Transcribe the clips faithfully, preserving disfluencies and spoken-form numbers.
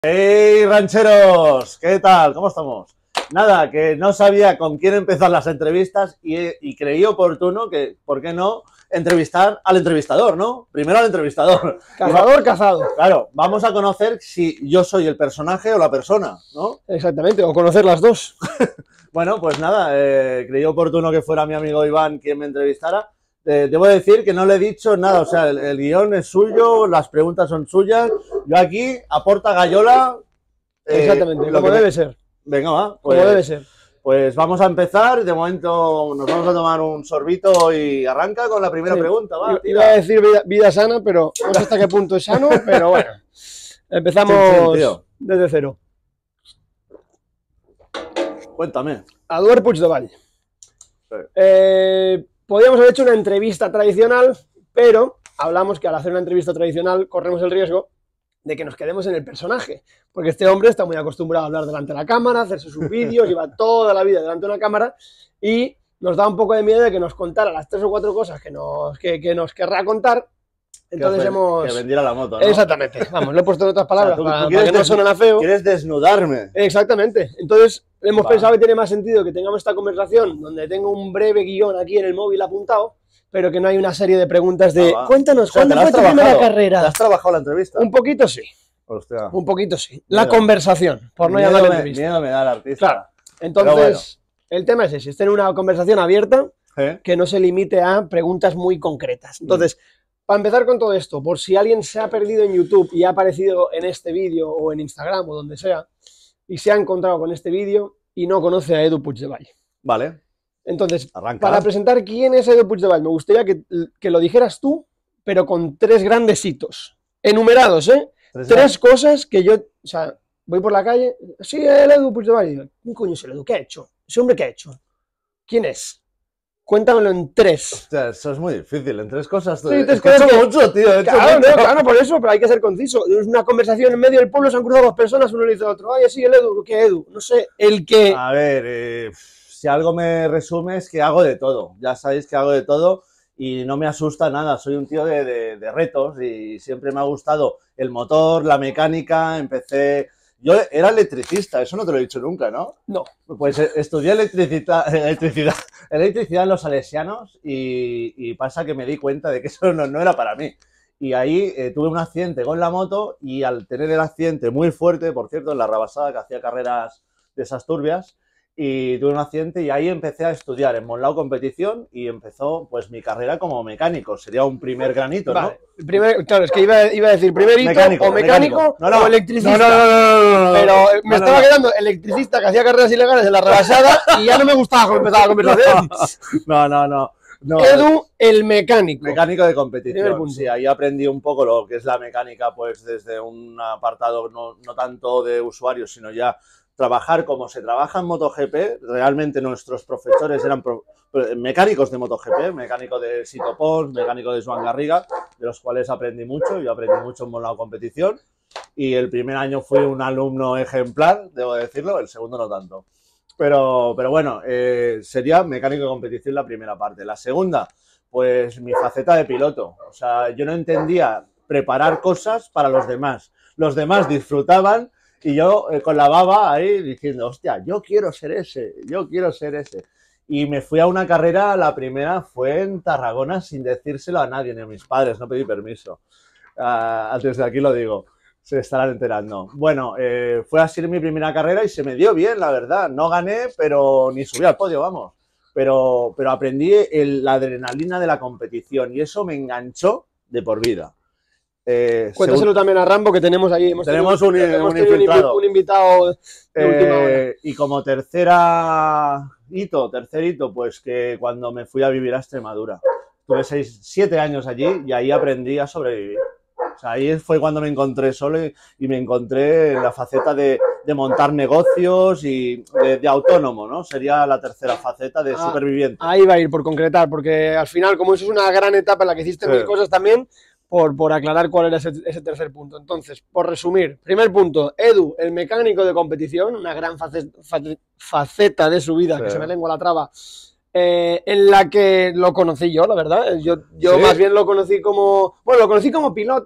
¡Hey, rancheros! ¿Qué tal? ¿Cómo estamos? Nada, que no sabía con quién empezar las entrevistas y, y creí oportuno que, ¿por qué no?, entrevistar al entrevistador, ¿no? Primero al entrevistador. Cazador, cazado. Claro, vamos a conocer si yo soy el personaje o la persona, ¿no? Exactamente, o conocer las dos. Bueno, pues nada, eh, creí oportuno que fuera mi amigo Iván quien me entrevistara. Eh, debo decir que no le he dicho nada, o sea, el, el guión es suyo, las preguntas son suyas. Yo aquí, aporta gallola. Eh, Exactamente, lo como que debe me... ser. Venga, va. Pues, como debe ser. Pues vamos a empezar. De momento nos vamos a tomar un sorbito y arranca con la primera Sí. pregunta. Va, Iba a decir vida, vida sana, pero no sé hasta qué punto es sano, pero bueno. Empezamos sí, sí, desde cero. Cuéntame. Eduard Puigdevall. Sí. Eh, podríamos haber hecho una entrevista tradicional, pero hablamos que al hacer una entrevista tradicional corremos el riesgo de que nos quedemos en el personaje, porque este hombre está muy acostumbrado a hablar delante de la cámara, hacerse sus vídeos, lleva toda la vida delante de una cámara y nos da un poco de miedo de que nos contara las tres o cuatro cosas que nos, que, que nos querrá contar. Entonces que, hemos... Que vendiera la moto, ¿no? Exactamente, vamos, le he puesto en otras palabras, o sea, para, tú para que no suene a feo. Quieres desnudarme. Exactamente, entonces hemos Va. pensado que tiene más sentido que tengamos esta conversación donde tengo un breve guión aquí en el móvil apuntado, pero que no hay una serie de preguntas de ah, cuéntanos, o sea, ¿cuándo fue tu primera carrera? ¿Te has trabajado la entrevista? Un poquito sí. Hostia. Un poquito sí. La Miedo. conversación, por no Miedo llamarle me, entrevista. miedo me da el artista. Claro. Entonces, bueno. el tema es ese, es tener una conversación abierta ¿Eh? que no se limite a preguntas muy concretas. Entonces, mm. para empezar con todo esto, por si alguien se ha perdido en YouTube y ha aparecido en este vídeo o en Instagram o donde sea, y se ha encontrado con este vídeo y no conoce a Edu Puigdevall. Vale. Entonces, Arranca. para presentar quién es Edu Puigdevall, me gustaría que, que lo dijeras tú, pero con tres grandes hitos. Enumerados, ¿eh? Tres, tres cosas que yo, o sea, voy por la calle, sí, el Edu Puigdevall, y digo, ¿qué coño es el Edu? ¿Qué ha hecho? ¿Ese hombre qué ha hecho? ¿Quién es? Cuéntamelo en tres. Hostia, eso es muy difícil, en tres cosas. Sí, tres es que cosas he hecho que... mucho, tío. He hecho claro, mucho. No, claro, por eso, pero hay que ser conciso. Es una conversación en medio del pueblo, se han cruzado dos personas, uno le dice al otro, oye, sí, el Edu, ¿qué Edu? No sé, el que... A ver, eh, si algo me resume es que hago de todo. Ya sabéis que hago de todo y no me asusta nada. Soy un tío de, de, de retos y siempre me ha gustado el motor, la mecánica. Empecé... Yo era electricista, eso no te lo he dicho nunca, ¿no? No. Pues estudié electricidad, electricidad, electricidad en los Salesianos y, y pasa que me di cuenta de que eso no, no era para mí. Y ahí eh, tuve un accidente con la moto y al tener el accidente muy fuerte, por cierto, en la Rabasada, que hacía carreras de esas turbias, y tuve un accidente y ahí empecé a estudiar en Monlau Competición y empezó pues mi carrera como mecánico. Sería un primer granito, vale. ¿no? Primer, claro, es que iba, iba a decir primer hito mecánico, o mecánico, mecánico. No, no, o electricista. No, no, no, no, no, no, pero no, me no, estaba no. quedando electricista que hacía carreras ilegales en la rebasada y ya no me gustaba cómo empezaba la conversación. No, no, no. No, Edu, el mecánico. Mecánico de competición. Sí, ahí aprendí un poco lo que es la mecánica, pues desde un apartado no, no tanto de usuarios, sino ya trabajar como se trabaja en MotoGP. Realmente nuestros profesores eran pro, mecánicos de MotoGP, mecánico de Sito Pons, mecánico de Joan Garriga, de los cuales aprendí mucho. Yo aprendí mucho en la competición y el primer año fui un alumno ejemplar, debo decirlo, el segundo no tanto. Pero, pero bueno, eh, sería mecánico de competición la primera parte. La segunda, pues mi faceta de piloto. O sea, yo no entendía preparar cosas para los demás. Los demás disfrutaban y yo eh, con la baba ahí diciendo, hostia, yo quiero ser ese, yo quiero ser ese. Y me fui a una carrera, la primera fue en Tarragona sin decírselo a nadie, ni a mis padres, no pedí permiso. Uh, antes de aquí lo digo. Se estarán enterando. Bueno, eh, fue así mi primera carrera y se me dio bien, la verdad. No gané, pero ni subí al podio, vamos. Pero, pero aprendí el, la adrenalina de la competición y eso me enganchó de por vida. Eh, Cuéntaselo según... también a Rambo, que tenemos ahí. Hemos tenemos tenido, un, hemos un, infiltrado. un invitado de eh, última hora. Y como tercera hito, tercer hito, pues que cuando me fui a vivir a Extremadura. Tuve seis, siete años allí y ahí aprendí a sobrevivir. O sea, ahí fue cuando me encontré solo y, y me encontré en la faceta de, de montar negocios y de, de autónomo, ¿no? Sería la tercera faceta de ah, superviviente. Ahí va a ir por concretar, porque al final, como eso es una gran etapa en la que hiciste sí. mil cosas también, por, por aclarar cuál era ese, ese tercer punto. Entonces, por resumir, primer punto, Edu, el mecánico de competición, una gran faceta, faceta de su vida, sí. que se me lengua la traba, Eh, en la que lo conocí yo, la verdad. Yo, yo ¿Sí? más bien lo conocí como... Bueno, lo conocí como piloto,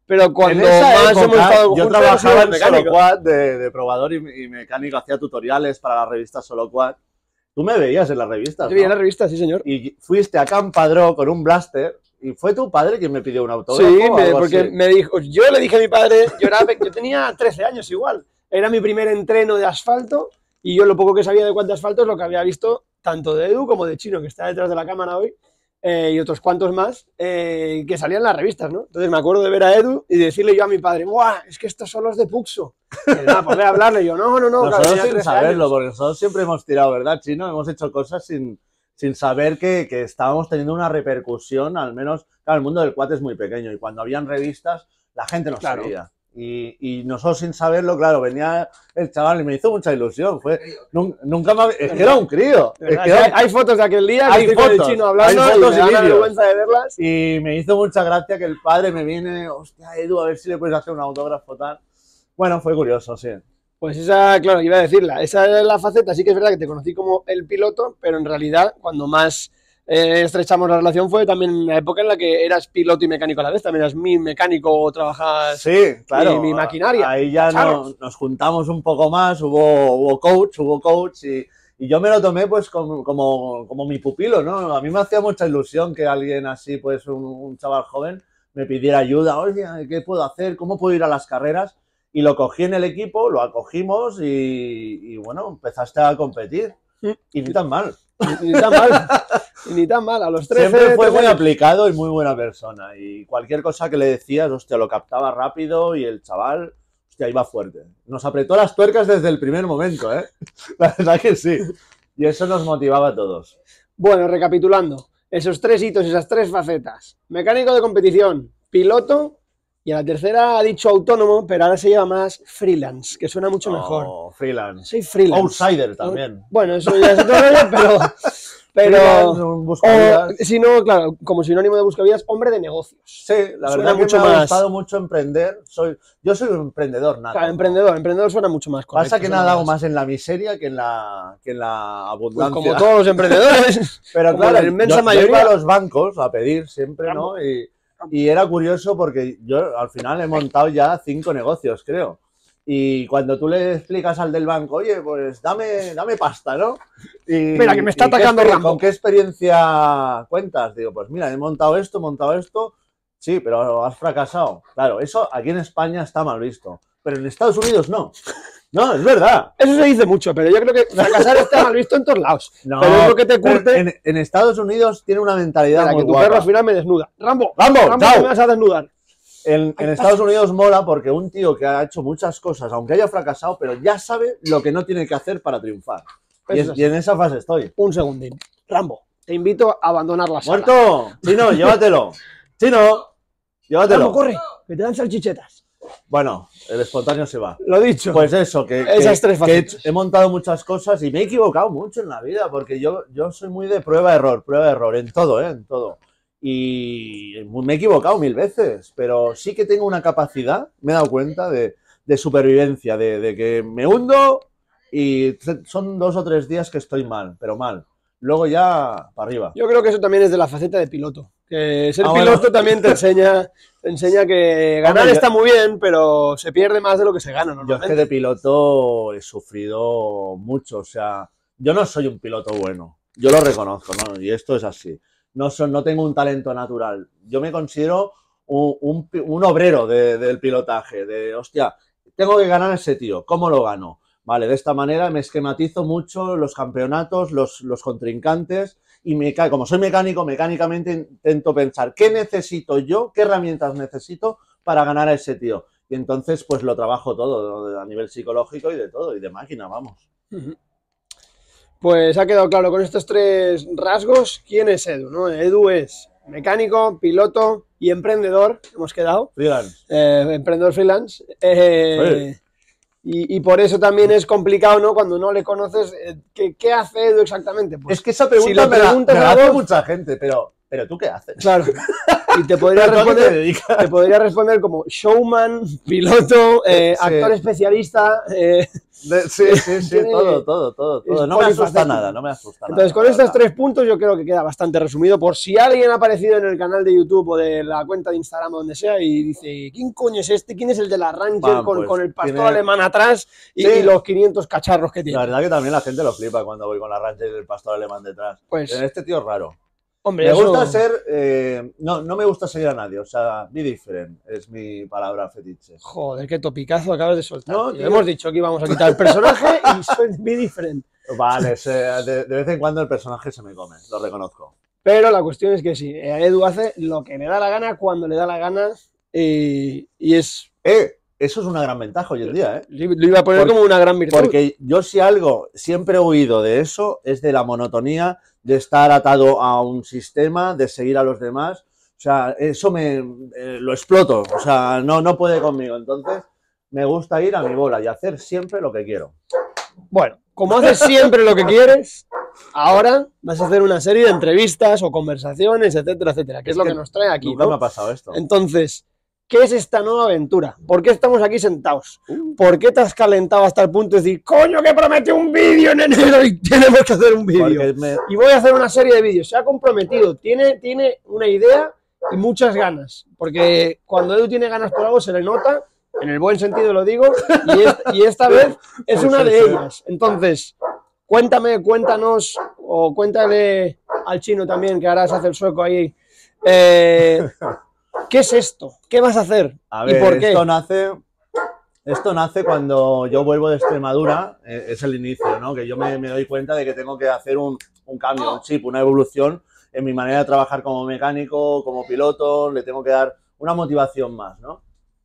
pero cuando en esa más época, hemos estado yo juntos, trabajaba en mecánico. SoloQuad de, de probador y, y mecánico, hacía tutoriales para la revista SoloQuad. Tú me veías en las revistas, Yo vi en ¿no? la revista, sí, señor. Y fuiste a Campadró con un blaster y fue tu padre quien me pidió un autógrafo. Sí, o me, algo porque así. me dijo, yo le dije a mi padre, yo, era, yo tenía trece años igual, era mi primer entreno de asfalto y yo lo poco que sabía de cuánto asfalto es lo que había visto tanto de Edu como de Chino, que está detrás de la cámara hoy, eh, y otros cuantos más, eh, que salían en las revistas, ¿no? Entonces me acuerdo de ver a Edu y decirle yo a mi padre, ¡buah! Es que estos son los de Puxo. Y él, no, pues voy a hablarle. Y yo, no, no, no. Nosotros claro, sin saberlo, porque nosotros siempre hemos tirado, ¿verdad, Chino? Hemos hecho cosas sin, sin saber que, que estábamos teniendo una repercusión, al menos, claro, el mundo del quad es muy pequeño y cuando habían revistas, la gente no Claro. sabía. Y, y nosotros sin saberlo, claro, venía el chaval y me hizo mucha ilusión. Fue, nun- nunca me, es que era un crío. Es ¿Verdad? que Sí, era hay, un- hay fotos de aquel día, que Hay estoy con fotos, el Chino hablando hay y fotos me y da la vídeos. vergüenza de verlas. Y me hizo mucha gracia que el padre me viene, hostia, Edu, a ver si le puedes hacer un autógrafo tal. Bueno, fue curioso, sí. Pues esa, claro, iba a decirla, esa es la faceta, sí que es verdad que te conocí como el piloto, pero en realidad cuando más eh, estrechamos la relación fue también en la época en la que eras piloto y mecánico a la vez, también eras mi mecánico o trabajabas Sí, claro. mi, mi maquinaria. Ahí ya Cacharros. nos, nos juntamos un poco más, hubo, hubo coach, hubo coach y, y yo me lo tomé pues como, como, como mi pupilo, ¿no? A mí me hacía mucha ilusión que alguien así, pues un, un chaval joven, me pidiera ayuda, oye, ¿qué puedo hacer? ¿Cómo puedo ir a las carreras? Y lo cogí en el equipo, lo acogimos y, y bueno, empezaste a competir. Y ni tan mal. Ni, ni tan mal, ni tan mal, a los trece... Siempre fue muy trece aplicado y muy buena persona. Y cualquier cosa que le decías, hostia, lo captaba rápido y el chaval, hostia, iba fuerte. Nos apretó las tuercas desde el primer momento, ¿eh? La verdad que sí. Y eso nos motivaba a todos. Bueno, recapitulando, esos tres hitos, esas tres facetas, mecánico de competición, piloto, y a la tercera ha dicho autónomo, pero ahora se llama más freelance, que suena mucho mejor. Oh, freelance. Soy freelance. Outsider también. Bueno, eso ya es otro rollo, pero... pero Freelance, un buscavidas. o, si no, claro, como sinónimo de buscavidas, hombre de negocios. Sí, la Suena verdad que mucho me ha más- gustado mucho emprender. Soy, yo soy un emprendedor nato. Claro, emprendedor, emprendedor suena mucho más correcto. Pasa que suena nada hago más en la miseria que en la, que en la Pues abundancia. como todos los emprendedores. Pero como claro, la inmensa yo, yo mayoría. iba a los bancos a pedir siempre, Rambo. ¿no? Y, y era curioso porque yo al final he montado ya cinco negocios, creo. Y cuando tú le explicas al del banco, oye, pues dame, dame pasta, ¿no? Y, Mira, que me está ¿y qué atacando exper- Rambo. ¿Con qué experiencia cuentas? Digo, pues mira, he montado esto, he montado esto. Sí, pero has fracasado. Claro, eso aquí en España está mal visto. Pero en Estados Unidos no. No, es verdad. Eso se dice mucho, pero yo creo que fracasar está mal visto en todos lados. No, pero es lo que te pero curte. En, en Estados Unidos tiene una mentalidad Para muy que tu guapa. perro al final me desnuda. Rambo, Rambo, Rambo, chao. ¿qué me vas a desnudar? En, en Estados Unidos mola porque un tío que ha hecho muchas cosas, aunque haya fracasado, pero ya sabe lo que no tiene que hacer para triunfar. Y, Eso es- es y en esa fase estoy. Un segundín. Rambo, te invito a abandonar la sala. ¡Muerto! Chino, llévatelo. Chino, Rambo, llévatelo. corre, que te dan salchichetas. Bueno, el espontáneo se va. Lo dicho. Pues eso, que, Esas que- tres que he, facetas. he montado muchas cosas y me he equivocado mucho en la vida, porque yo, yo soy muy de prueba-error, prueba-error, en todo, ¿eh? En todo. Y me he equivocado mil veces, pero sí que tengo una capacidad, me he dado cuenta, de, de supervivencia, de, de que me hundo y son dos o tres días que estoy mal, pero mal. Luego ya para arriba. Yo creo que eso también es de la faceta de piloto. Que ser Ah, piloto bueno. también te enseña, te enseña que ganar Hombre, yo- está muy bien, pero se pierde más de lo que se gana Yo es normalmente. que de piloto he sufrido mucho, o sea, yo no soy un piloto bueno, yo lo reconozco, ¿no? Y esto es así. No, son, no tengo un talento natural. Yo me considero un, un, pi- un obrero de- del pilotaje, de, hostia, tengo que ganar a ese tío, ¿cómo lo gano? Vale, de esta manera me esquematizo mucho los campeonatos, los, los contrincantes, y me, ca- como soy mecánico, mecánicamente intento pensar, ¿qué necesito yo? ¿Qué herramientas necesito para ganar a ese tío? Y entonces, pues lo trabajo todo, ¿no? A nivel psicológico y de todo, y de máquina, vamos. Ujú. Pues ha quedado claro con estos tres rasgos quién es Edu, ¿no? Edu es mecánico, piloto y emprendedor, hemos quedado, Freelance. eh, emprendedor freelance. Eh, y, y por eso también es complicado, ¿no? Cuando no le conoces, eh, ¿qué, qué hace Edu exactamente? Pues, Es que esa si pregunta le me la, preguntas me la a hace vos- mucha gente, pero, pero ¿tú qué haces? claro, y te podría ¿Pero tú a qué te responder, dedicas? te podría responder como showman, piloto, eh, Sí. actor especialista, eh, De, sí, sí, sí, tiene, todo, todo, todo, todo. No me asusta nada, no me asusta Entonces, nada. con estos tres puntos yo creo que queda bastante resumido. Por si alguien ha aparecido en el canal de YouTube o de la cuenta de Instagram o donde sea y dice, ¿quién coño es este? ¿Quién es el de la Ranger Man, con, pues, con el pastor tiene... alemán atrás y, sí. y los quinientos cacharros que tiene? La verdad que también la gente lo flipa cuando voy con la Ranger y el pastor alemán detrás. Pues, este tío es raro. Hombre, me eso... gusta ser, eh, no, no me gusta seguir a nadie, o sea, be different es mi palabra fetiche. Joder, qué topicazo acabas de soltar. No, hemos dicho que íbamos a quitar el personaje y soy be different. Vale, se, de, de vez en cuando el personaje se me come, lo reconozco. Pero la cuestión es que sí, Edu hace lo que le da la gana, cuando le da la gana, y, y es... Eh, eso es una gran ventaja hoy en día, ¿eh? Lo iba a poner porque, como una gran virtud. Porque yo si algo siempre he huido de eso, es de la monotonía, de estar atado a un sistema, de seguir a los demás. O sea, eso me eh, lo exploto, o sea, no, no puede conmigo. Entonces, me gusta ir a mi bola y hacer siempre lo que quiero. Bueno, como haces siempre lo que quieres, ahora vas a hacer una serie de entrevistas o conversaciones, etcétera, etcétera, que es, es lo que, que nos trae aquí, nunca ¿no? me ha pasado esto. Entonces, ¿qué es esta nueva aventura? ¿Por qué estamos aquí sentados? ¿Por qué te has calentado hasta el punto de decir, coño, que prometí un vídeo en enero y tenemos que hacer un vídeo? Me... Y voy a hacer una serie de vídeos. Se ha comprometido, tiene, tiene una idea y muchas ganas. Porque cuando Edu tiene ganas por algo se le nota, en el buen sentido lo digo, y, es, y esta vez es una de ellas. Entonces, cuéntame, cuéntanos, o cuéntale al chino también, que ahora se hace el sueco ahí. Eh... ¿Qué es esto? ¿Qué vas a hacer? A ver, ¿y por qué? Esto nace, esto nace cuando yo vuelvo de Extremadura, eh, es el inicio, ¿no? Que yo me, me doy cuenta de que tengo que hacer un, un cambio, un chip, una evolución en mi manera de trabajar como mecánico, como piloto, le tengo que dar una motivación más, ¿no?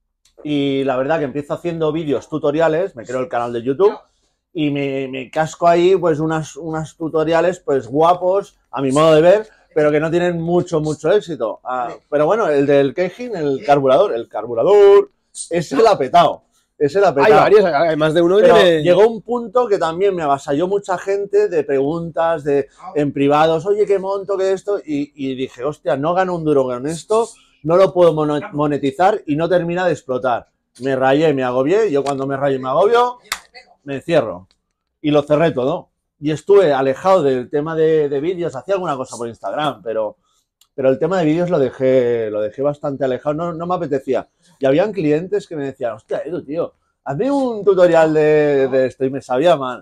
Y la verdad que empiezo haciendo vídeos tutoriales, me creo el canal de YouTube y me, me casco ahí pues unas, unas tutoriales pues guapos, a mi modo de ver, pero que no tienen mucho, mucho éxito. Ah, pero bueno, el del Keijin, el carburador, el carburador, ese la ha petado. Ese la ha petado. Hay varios, hay más de uno. Pero de... llegó un punto que también me avasalló mucha gente de preguntas, de en privados, oye, qué monto, qué esto, y, y dije, hostia, no gano un duro con esto, no lo puedo monetizar y no termina de explotar. Me rayé, me agobié, yo cuando me rayo y me agobio, me encierro. Y lo cerré todo. Y estuve alejado del tema de, de vídeos, hacía alguna cosa por Instagram, pero, pero el tema de vídeos lo dejé, lo dejé bastante alejado, no, no me apetecía. Y habían clientes que me decían, hostia, Edu, tío, hazme un tutorial de, de esto, y me sabía mal.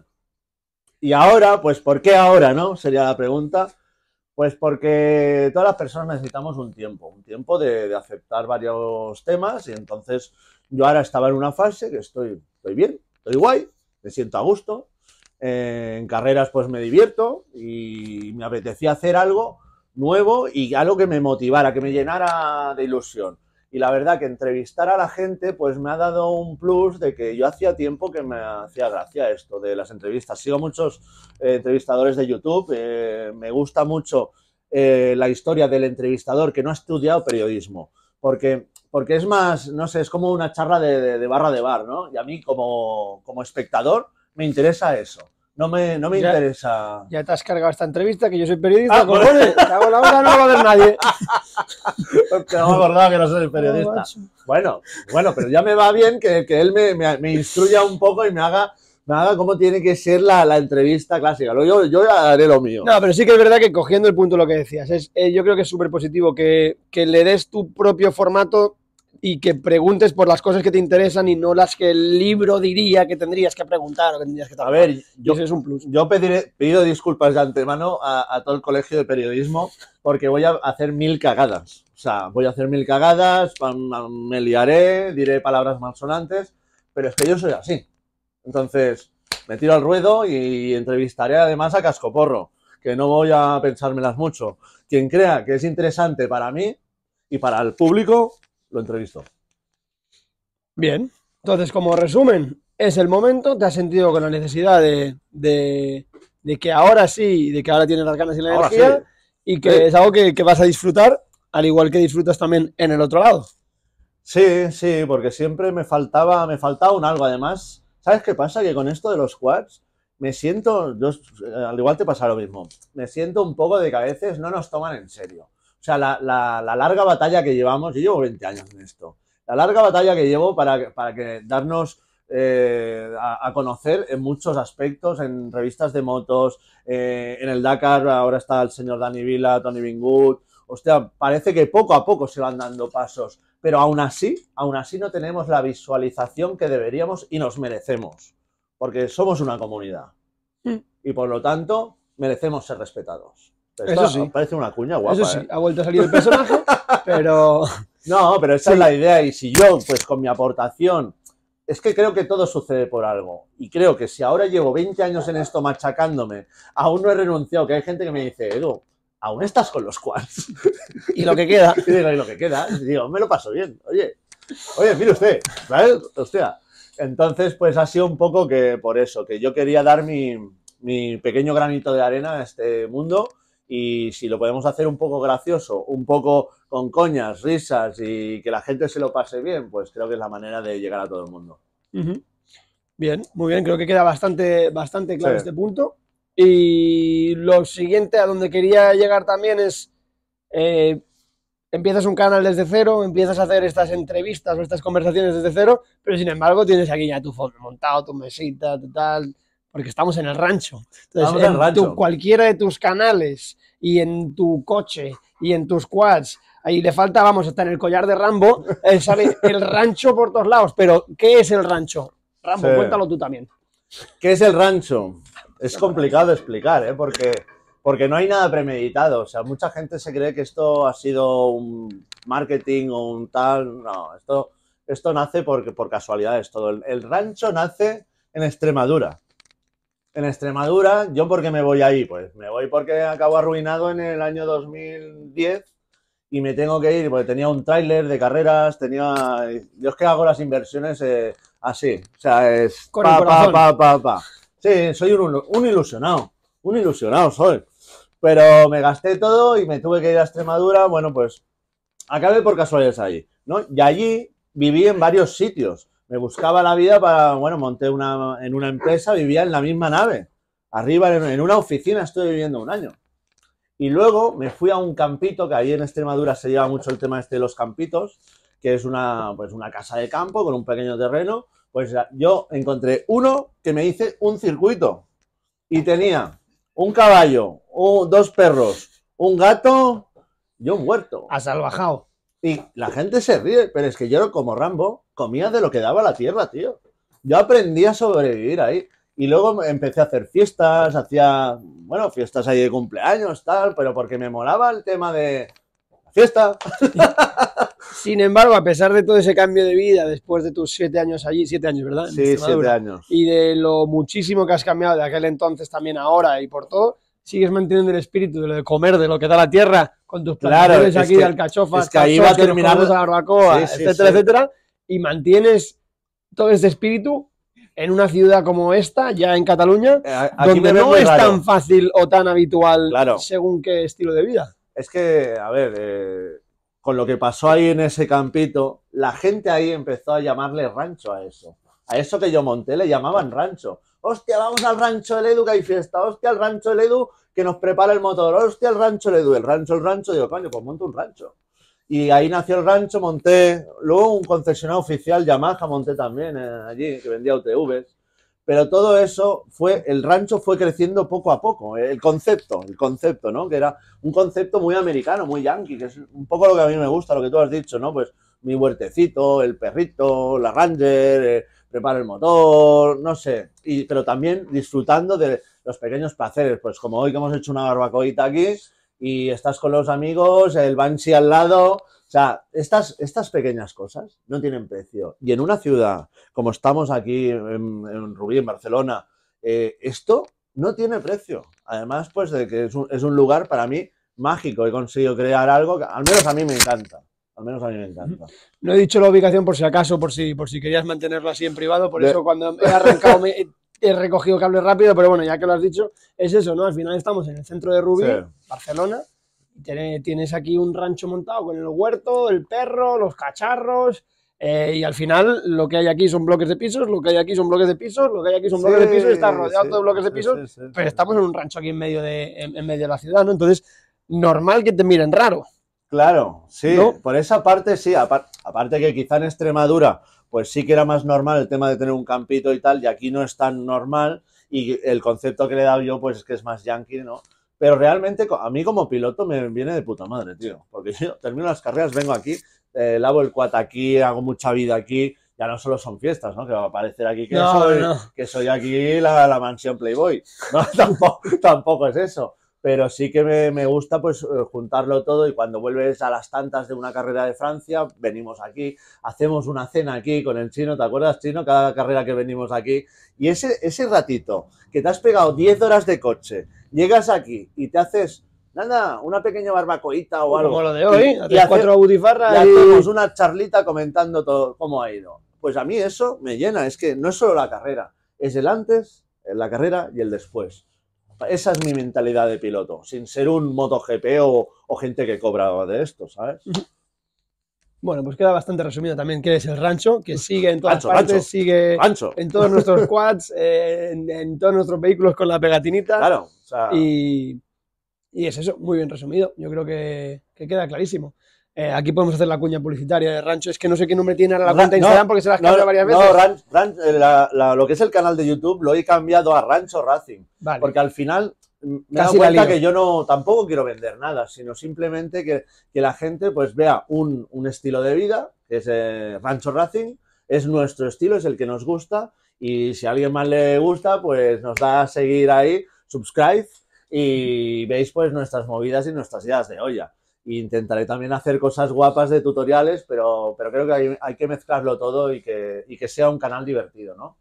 Y ahora, pues, ¿por qué ahora, no? Sería la pregunta. Pues porque todas las personas necesitamos un tiempo, un tiempo de, de aceptar varios temas, y entonces yo ahora estaba en una fase que estoy, estoy bien, estoy guay, me siento a gusto. Eh, en carreras pues me divierto y me apetecía hacer algo nuevo y algo que me motivara, que me llenara de ilusión. Y la verdad que entrevistar a la gente pues me ha dado un plus de que yo hacía tiempo que me hacía gracia esto de las entrevistas. Sigo muchos eh, entrevistadores de YouTube, eh, me gusta mucho eh, la historia del entrevistador que no ha estudiado periodismo, porque, porque es más, no sé, es como una charla de, de, de barra de bar, ¿no? Y a mí como, como espectador me interesa eso. No me, no me ya, interesa... Ya te has cargado esta entrevista, que yo soy periodista, ah, cojones. Te hago la hora, no va a ver nadie. Que no me acordaba que no soy periodista. No, bueno, bueno, pero ya me va bien que, que él me, me, me instruya un poco y me haga, me haga cómo tiene que ser la, la entrevista clásica. Yo, yo ya haré lo mío. No, pero sí que es verdad que cogiendo el punto de lo que decías, es, eh, yo creo que es súper positivo que, que le des tu propio formato y que preguntes por las cosas que te interesan y no las que el libro diría que tendrías que preguntar o que tendrías que tratar. A ver, yo, ese es un plus. Yo pediré, pido disculpas de antemano a, a todo el colegio de periodismo porque voy a hacer mil cagadas. O sea, voy a hacer mil cagadas, me liaré, diré palabras malsonantes, pero es que yo soy así. Entonces, me tiro al ruedo y entrevistaré además a cascoporro, que no voy a pensármelas mucho. Quien crea que es interesante para mí y para el público, lo entrevisto. Bien, entonces como resumen, es el momento, te has sentido con la necesidad de, de, de que ahora sí, de que ahora tienes las ganas y la ahora energía, sí. Y que sí. Es algo que, que vas a disfrutar, al igual que disfrutas también en el otro lado. Sí, sí, porque siempre me faltaba, me faltaba un algo. Además, ¿sabes qué pasa? Que con esto de los quads me siento, yo, al igual te pasa lo mismo, me siento un poco de que a veces no nos toman en serio. O sea, la, la, la larga batalla que llevamos, yo llevo veinte años en esto, la larga batalla que llevo para, para que darnos eh, a, a conocer en muchos aspectos, en revistas de motos, eh, en el Dakar ahora está el señor Dani Vila, Tony Bingood. Hostia, parece que poco a poco se van dando pasos, pero aún así, aún así no tenemos la visualización que deberíamos y nos merecemos, porque somos una comunidad mm. y por lo tanto merecemos ser respetados. Esto Eso sí. Parece una cuña guapa. Eso sí, ¿eh? ha vuelto a salir el personaje, pero... No, pero esa sí. es la idea y si yo, pues con mi aportación, es que creo que todo sucede por algo y creo que si ahora llevo veinte años en esto machacándome, aún no he renunciado, que hay gente que me dice, Edu, aún estás con los quads. Y lo que queda. Y digo, y lo que queda. Y digo, me lo paso bien. Oye, oye, mire usted, ¿sabes? Hostia. Entonces, pues ha sido un poco que por eso, que yo quería dar mi, mi pequeño granito de arena a este mundo y si lo podemos hacer un poco gracioso, un poco con coñas, risas y que la gente se lo pase bien, pues creo que es la manera de llegar a todo el mundo. Uh-huh. Bien, muy bien. Creo que queda bastante, bastante claro sí. este punto. Y lo siguiente a donde quería llegar también es, eh, empiezas un canal desde cero, empiezas a hacer estas entrevistas o estas conversaciones desde cero, pero sin embargo tienes aquí ya tu fondo montado, tu mesita, tu tal, porque estamos en el rancho. Entonces, en, en rancho. Tu, cualquiera de tus canales y en tu coche y en tus quads, ahí le falta, vamos, hasta en el collar de Rambo, eh, sale el rancho por todos lados, pero ¿qué es el rancho? Rambo, sí. Cuéntalo tú también. ¿Qué es el rancho? Es complicado de explicar, ¿eh? Porque, porque no hay nada premeditado. O sea, mucha gente se cree que esto ha sido un marketing o un tal. No, esto, esto nace porque, por casualidades todo. El, el rancho nace en Extremadura. En Extremadura, ¿yo por qué me voy ahí? Pues me voy porque acabo arruinado en el año dos mil diez y me tengo que ir porque tenía un tráiler de carreras, tenía... Yo es que hago las inversiones eh, así. O sea, es... Con pa, el corazón. pa, pa, pa, pa. Sí, soy un, un ilusionado, un ilusionado soy, pero me gasté todo y me tuve que ir a Extremadura, bueno, pues acabé por casualidades allí, ¿no? Y allí viví en varios sitios, me buscaba la vida para, bueno, monté una, en una empresa, vivía en la misma nave, arriba en, en una oficina estuve viviendo un año. Y luego me fui a un campito, que ahí en Extremadura se lleva mucho el tema este de los campitos, que es una, pues una casa de campo con un pequeño terreno. Pues yo encontré uno que me hice un circuito y tenía un caballo, un, dos perros, un gato y un huerto. A salvajado. Y la gente se ríe, pero es que yo como Rambo comía de lo que daba la tierra, tío. Yo aprendí a sobrevivir ahí. Y luego empecé a hacer fiestas, hacía, bueno, fiestas ahí de cumpleaños, tal, pero porque me molaba el tema de la fiesta. Sin embargo, a pesar de todo ese cambio de vida, después de tus siete años allí, siete años, ¿verdad? Sí, siete años. Y de lo muchísimo que has cambiado de aquel entonces también ahora y por todo, sigues manteniendo el espíritu de lo de comer, de lo que da la tierra, con tus plantaciones claro, aquí que, de alcachofas, es que ahí va a terminar la barbacoa, sí, sí, etcétera, sí. etcétera, y mantienes todo este espíritu en una ciudad como esta, ya en Cataluña, eh, donde no es raro. tan fácil o tan habitual claro. según qué estilo de vida. Es que, a ver, eh, con lo que pasó ahí en ese campito, la gente ahí empezó a llamarle rancho a eso. A eso que yo monté le llamaban rancho. Hostia, vamos al rancho del Edu que hay fiesta. Hostia, al rancho del Edu que nos prepara el motor. Hostia, el rancho del Edu. El rancho, el rancho. Digo, coño, pues monto un rancho. Y ahí nació el rancho, monté, luego un concesionario oficial, Yamaha, monté también eh, allí, que vendía U T Vs. Pero todo eso fue, el rancho fue creciendo poco a poco, el concepto, el concepto, ¿no? Que era un concepto muy americano, muy yankee, que es un poco lo que a mí me gusta, lo que tú has dicho, ¿no? Pues mi huertecito, el perrito, la Ranger, eh, preparo el motor, no sé. Y, pero también disfrutando de los pequeños placeres, pues como hoy que hemos hecho una barbacoita aquí, y estás con los amigos, el Banshee al lado, o sea, estas, estas pequeñas cosas no tienen precio. Y en una ciudad como estamos aquí en, en Rubí, en Barcelona, eh, esto no tiene precio. Además, pues de que es un, es un lugar para mí mágico. He conseguido crear algo que al menos a mí me encanta. Al menos a mí me encanta. No he dicho la ubicación por si acaso, por si, por si querías mantenerlo así en privado, por de... eso cuando he arrancado me... he recogido cable rápido, pero bueno, ya que lo has dicho, es eso, ¿no? Al final estamos en el centro de Rubí, sí. Barcelona, y tienes aquí un rancho montado con el huerto, el perro, los cacharros, eh, y al final lo que hay aquí son bloques de pisos, lo que hay aquí son bloques de pisos, lo que hay aquí son bloques sí, de pisos, y está rodeado sí, todo de bloques de pisos, sí, sí, sí, pero sí. Estamos en un rancho aquí en medio de, en, en medio de la ciudad, ¿no? Entonces, normal que te miren raro. Claro, sí, ¿no? Por esa parte sí, aparte, aparte que quizá en Extremadura pues sí que era más normal el tema de tener un campito y tal, y aquí no es tan normal, y el concepto que le he dado yo, pues es que es más yankee, ¿no? Pero realmente a mí como piloto me viene de puta madre, tío, porque yo termino las carreras, vengo aquí, eh, lavo el quad aquí, hago mucha vida aquí, ya no solo son fiestas, ¿no? Que va a parecer aquí que, no, soy, no. que soy aquí la, la mansión Playboy, no, tampoco, tampoco es eso. Pero sí que me, me gusta pues juntarlo todo y cuando vuelves a las tantas de una carrera de Francia, venimos aquí, hacemos una cena aquí con el Chino, ¿te acuerdas, Chino? Cada carrera que venimos aquí. Y ese, ese ratito que te has pegado diez horas de coche, llegas aquí y te haces, nada, una pequeña barbacoita o algo. Como lo de hoy, y, haces y cuatro butifarras y... y hacemos una charlita comentando todo cómo ha ido. Pues a mí eso me llena, es que no es solo la carrera, es el antes, la carrera y el después. Esa es mi mentalidad de piloto, sin ser un MotoGP o, o gente que cobra de esto, ¿sabes? Bueno, pues queda bastante resumido también que es el rancho, que sigue en todas rancho, partes, rancho, sigue rancho. en todos nuestros quads, eh, en, en todos nuestros vehículos con la pegatinita. Claro, o sea... y, y es eso, muy bien resumido, yo creo que, que queda clarísimo. Eh, aquí podemos hacer la cuña publicitaria de rancho, es que no sé qué nombre tiene ahora la cuenta de Instagram no, porque se las no, cambia varias veces. No, ran, ran, la, la, lo que es el canal de YouTube lo he cambiado a Rancho Racing, vale. Porque al final me he dado cuenta que yo no tampoco quiero vender nada, sino simplemente que, que la gente pues vea un, un estilo de vida, que es eh, Rancho Racing, es nuestro estilo, es el que nos gusta, y si a alguien más le gusta, pues nos da a seguir ahí, subscribe, y veis pues nuestras movidas y nuestras ideas de olla. E intentaré también hacer cosas guapas de tutoriales, pero, pero creo que hay, hay que mezclarlo todo y que, y que sea un canal divertido, ¿no?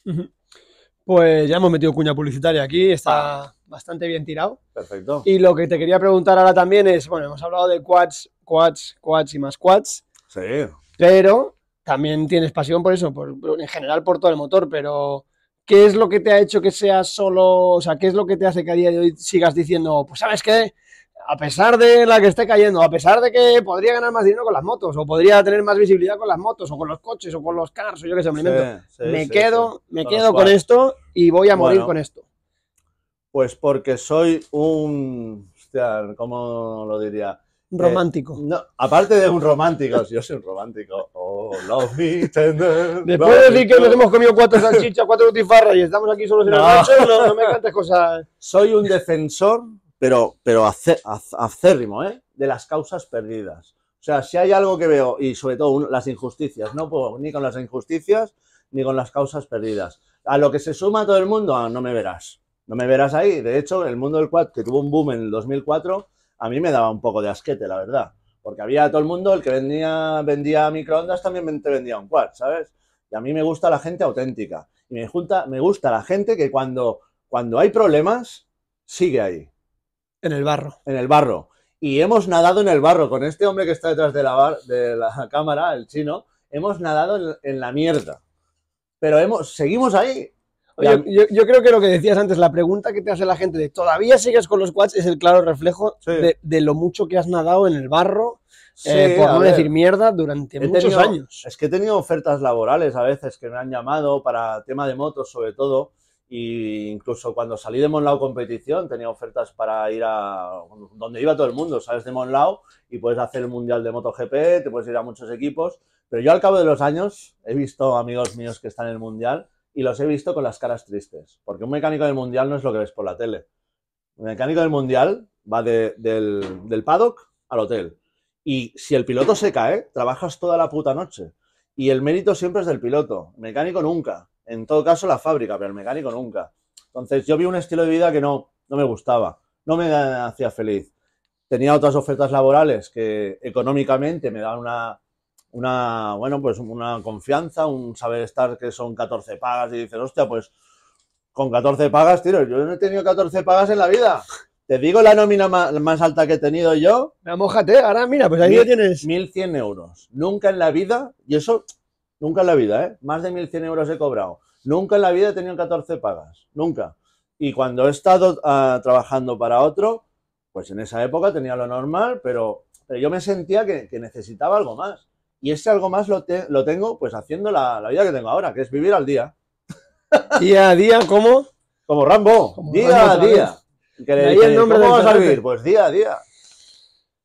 Pues ya hemos metido cuña publicitaria aquí, está ah. bastante bien tirado. Perfecto. Y lo que te quería preguntar ahora también es, bueno, hemos hablado de quads, quads, quads y más quads. Sí. Pero también tienes pasión por eso, por, en general por todo el motor, pero ¿qué es lo que te ha hecho que seas solo, o sea, qué es lo que te hace que a día de hoy sigas diciendo, pues ¿sabes qué? A pesar de la que esté cayendo, a pesar de que podría ganar más dinero con las motos, o podría tener más visibilidad con las motos, o con los coches, o con los cars, o yo qué sé, me invento. Sí, sí, me sí, quedo, sí. me con quedo con esto y voy a bueno, morir con esto. Pues porque soy un... Hostia, ¿cómo lo diría? Romántico. Eh, no, aparte de un romántico, yo soy un romántico. Oh, love me tender. Después de decir que nos hemos comido cuatro salchichas, cuatro butifarras y estamos aquí solos en el rancho, no, no me cantes cosas. Soy un defensor, pero, pero acérrimo, ¿eh? De las causas perdidas. O sea, si hay algo que veo, y sobre todo las injusticias, no puedo ni con las injusticias ni con las causas perdidas. A lo que se suma todo el mundo, ah, no me verás. No me verás ahí. De hecho, el mundo del quad, que tuvo un boom en el dos mil cuatro, a mí me daba un poco de asquete, la verdad. Porque había todo el mundo, el que vendía, vendía microondas también te vendía un quad, ¿sabes? Y a mí me gusta la gente auténtica. Y me, junta, me gusta la gente que cuando, cuando hay problemas, sigue ahí. En el barro. En el barro. Y hemos nadado en el barro. Con este hombre que está detrás de la, bar, de la cámara, el Chino, hemos nadado en, en la mierda. Pero hemos, seguimos ahí. Oye, yo, yo creo que lo que decías antes, la pregunta que te hace la gente de ¿todavía sigues con los quads? Es el claro reflejo sí. de, de lo mucho que has nadado en el barro, sí, eh, por no ver, decir mierda, durante muchos tenido, años. Es que he tenido ofertas laborales a veces que me han llamado para tema de motos sobre todo, y incluso cuando salí de Monlau competición tenía ofertas para ir a donde iba todo el mundo, sales de Monlau y puedes hacer el mundial de MotoGP, te puedes ir a muchos equipos, pero yo al cabo de los años he visto amigos míos que están en el mundial y los he visto con las caras tristes, porque un mecánico del mundial no es lo que ves por la tele. Un mecánico del mundial va de, del, del paddock al hotel, y si el piloto se cae, trabajas toda la puta noche, y el mérito siempre es del piloto, el mecánico nunca. En todo caso la fábrica, pero el mecánico nunca. Entonces yo vi un estilo de vida que no, no me gustaba, no me hacía feliz. Tenía otras ofertas laborales que económicamente me daban una, una, bueno, pues una confianza, un saber estar que son catorce pagas y dices, hostia, pues con catorce pagas, tío, yo no he tenido catorce pagas en la vida. Te digo la nómina más, más alta que he tenido yo. Mójate, ahora mira, pues ahí mil, lo tienes. mil cien euros. Nunca en la vida, y eso... Nunca en la vida, ¿eh? Más de mil cien euros he cobrado. Nunca en la vida he tenido catorce pagas. Nunca. Y cuando he estado uh, trabajando para otro, pues en esa época tenía lo normal, pero, pero yo me sentía que, que necesitaba algo más. Y ese algo más lo, te, lo tengo pues haciendo la, la vida que tengo ahora, que es vivir al día. Día a día, ¿cómo? Como Rambo. Como día Rambo, a día. Que le, ahí el nombre ¿Cómo vas a vivir? Pues día a día.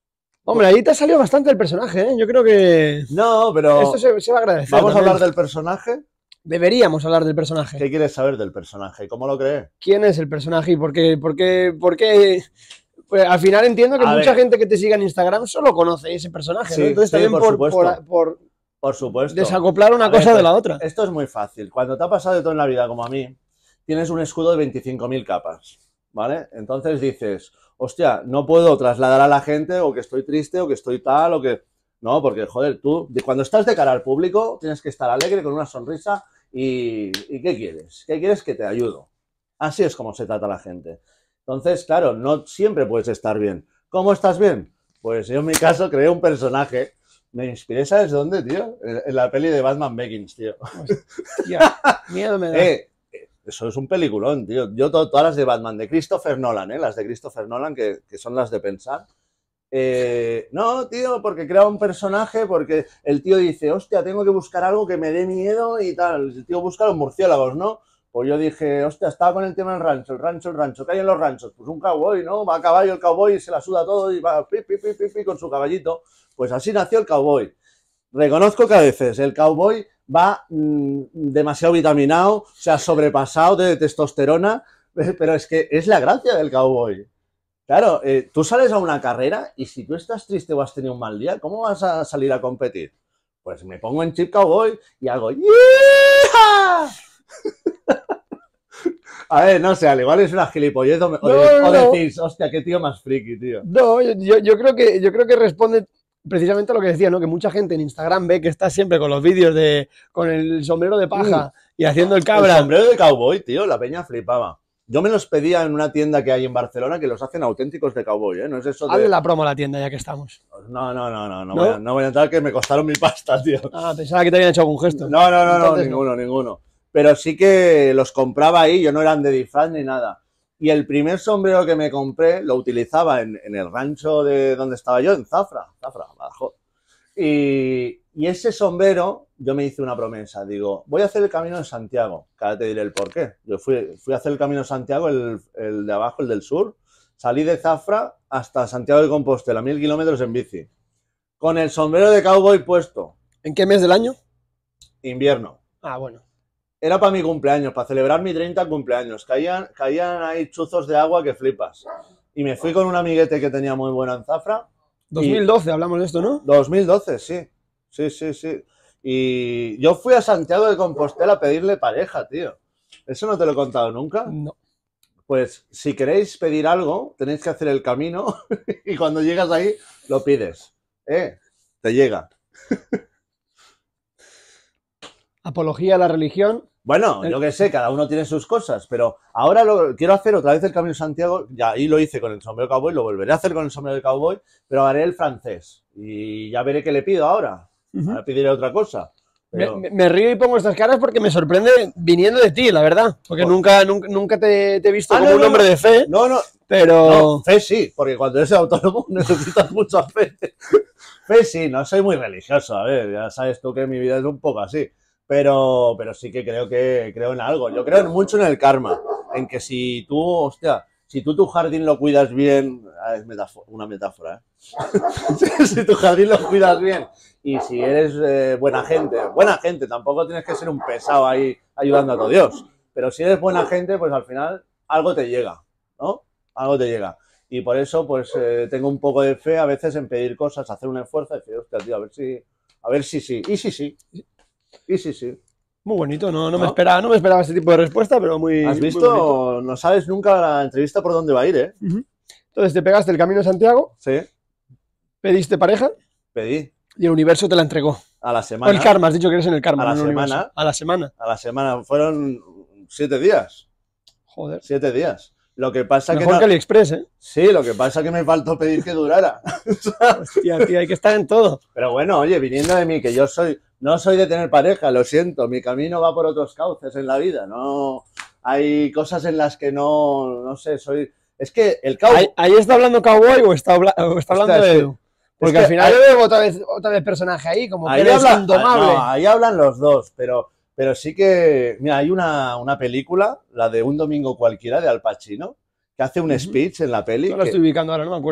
Hombre, ahí te ha salido bastante el personaje, ¿eh? Yo creo que... No, pero... Esto se, se va a agradecer. ¿Vamos también. a hablar del personaje? Deberíamos hablar del personaje. ¿Qué quieres saber del personaje? ¿Cómo lo crees? ¿Quién es el personaje y por qué? ¿Por qué? ¿Por qué? Pues al final entiendo que A mucha ver. gente que te siga en Instagram solo conoce ese personaje, Sí, ¿no? Entonces sí, también por por, supuesto. por, por Por supuesto. desacoplar una A ver, cosa de pues, la otra. Esto es muy fácil. Cuando te ha pasado de todo en la vida como a mí, tienes un escudo de veinticinco mil capas, ¿vale? Entonces dices, hostia, no puedo trasladar a la gente o que estoy triste o que estoy tal o que... No, porque, joder, tú, de- cuando estás de cara al público, tienes que estar alegre, con una sonrisa y... ¿Y qué quieres? ¿Qué quieres? Que te ayudo. Así es como se trata a la gente. Entonces, claro, no siempre puedes estar bien. ¿Cómo estás bien? Pues yo en mi caso creé un personaje. Me inspiré, ¿sabes dónde, tío? En, en la peli de Batman Begins, tío. Hostia, miedo me da. Eh, eso es un peliculón, tío. Yo to- todas las de Batman, de Christopher Nolan, ¿eh? Las de Christopher Nolan, que, que son las de pensar. Eh, no, tío, porque crea un personaje, porque el tío dice, hostia, tengo que buscar algo que me dé miedo y tal. El tío busca los murciélagos, ¿no? Pues yo dije, hostia, estaba con el tema del rancho, el rancho, el rancho. ¿Qué hay en los ranchos? Pues un cowboy, ¿no? Va a caballo el cowboy y se la suda todo y va pi, pi, pi, pi, pi, con su caballito. Pues así nació el cowboy. Reconozco que a veces el cowboy va mmm, demasiado vitaminado, se ha sobrepasado de testosterona, pero es que es la gracia del cowboy. Claro, eh, tú sales a una carrera y si tú estás triste o has tenido un mal día, ¿cómo vas a salir a competir? Pues me pongo en chip cowboy y hago ¡yeeha! A ver, no sé, al igual es una gilipollez o, me- o No, de- no, o no. decís, hostia, qué tío más friki, tío. No, yo, yo creo que, yo creo que responde precisamente a lo que decía, ¿no? Que mucha gente en Instagram ve que está siempre con los vídeos de con el sombrero de paja y haciendo el El cabra. sombrero de cowboy, tío, la peña flipaba. Yo me los pedía en una tienda que hay en Barcelona que los hacen auténticos de cowboy, ¿eh? No es eso Hazle de... la promo a la tienda ya que estamos. No, no, no, no, no, ¿No? Voy a, no voy a entrar que me costaron mi pasta, tío. Ah, pensaba que te habían hecho algún gesto. No, no, no, no, Entonces, ninguno, ninguno. Pero sí que los compraba ahí, yo no eran de disfraz ni nada. Y el primer sombrero que me compré lo utilizaba en, en el rancho de donde estaba yo, en Zafra, Zafra, Badajoz. Y, y ese sombrero, yo me hice una promesa, digo, voy a hacer el Camino de Santiago, que ahora te diré el por qué. Yo fui, fui a hacer el Camino de Santiago, el, el de abajo, el del sur, salí de Zafra hasta Santiago de Compostela, mil kilómetros en bici, con el sombrero de cowboy puesto, ¿En qué mes del año? invierno. Ah, bueno. Era para mi cumpleaños, para celebrar mi treinta cumpleaños. Caían, caían ahí chuzos de agua que flipas. Y me fui con un amiguete que tenía muy buena en Zafra. dos mil doce hablamos de esto, ¿no? dos mil doce, sí. Sí, sí, sí. Y yo fui a Santiago de Compostela a pedirle pareja, tío. ¿Eso no te lo he contado nunca? No. Pues si queréis pedir algo, tenéis que hacer el camino y cuando llegas ahí, lo pides. ¿Eh? Te llega. Apología a la religión. Bueno, yo qué sé, cada uno tiene sus cosas, pero ahora lo quiero hacer otra vez el Camino de Santiago, ya ahí lo hice con el sombrero de cowboy, lo volveré a hacer con el sombrero de cowboy, pero haré el francés y ya veré qué le pido ahora. Uh-huh. Ahora pediré otra cosa. Pero... Me, me río y pongo estas caras porque me sorprende viniendo de ti, la verdad. Porque Por... nunca, nunca, nunca te, te he visto ah, como no, un no, hombre no. de fe. No, no. Pero... No, fe sí, porque cuando eres autónomo necesitas mucha fe. Fe sí, no soy muy religioso, a ver, ya sabes tú que mi vida es un poco así. Pero, pero sí que creo que creo en algo. Yo creo mucho en el karma. En que si tú, hostia, si tú tu jardín lo cuidas bien, es metáfora, una metáfora, ¿eh? Si tu jardín lo cuidas bien y si eres eh, buena gente, buena gente, tampoco tienes que ser un pesado ahí ayudando a todo Dios. Pero si eres buena gente, pues al final algo te llega, ¿no? Algo te llega. Y por eso, pues eh, tengo un poco de fe a veces en pedir cosas, hacer un esfuerzo y decir, hostia, tío, a ver si, a ver si sí. Y sí, sí. Y sí, sí. Muy bonito, no, no, ¿no? Me esperaba, no me esperaba este tipo de respuesta, pero muy. ¿Has visto? Muy no sabes nunca la entrevista por dónde va a ir, ¿eh? Uh-huh. Entonces te pegaste el Camino de Santiago. Sí. Pediste pareja. Pedí. Y el universo te la entregó. A la semana. O el karma, has dicho que eres en el karma. A la no semana. Universo. A la semana. A la semana. Fueron siete días. Joder. Siete días. Lo que pasa Mejor que. No... que AliExpress, ¿eh? Sí, lo que pasa que me faltó pedir que durara. Hostia, tío, hay que estar en todo. Pero bueno, oye, viniendo de mí, que yo soy. No soy de tener pareja, lo siento. Mi camino va por otros cauces en la vida. No. Hay cosas en las que no. No sé, soy. Es que el cowboy. ¿Ahí, ahí está hablando cowboy o está, habla... o está hablando Hostia, de Edu? Porque es que al final hay... yo veo otra vez, otra vez personaje ahí, como que eres habla... indomable. No, ahí hablan los dos, pero, pero sí que... Mira, hay una, una película, la de Un domingo cualquiera, de Al Pacino, que hace un uh-huh. speech en la peli. No lo que... estoy ubicando ahora, no me acuerdo.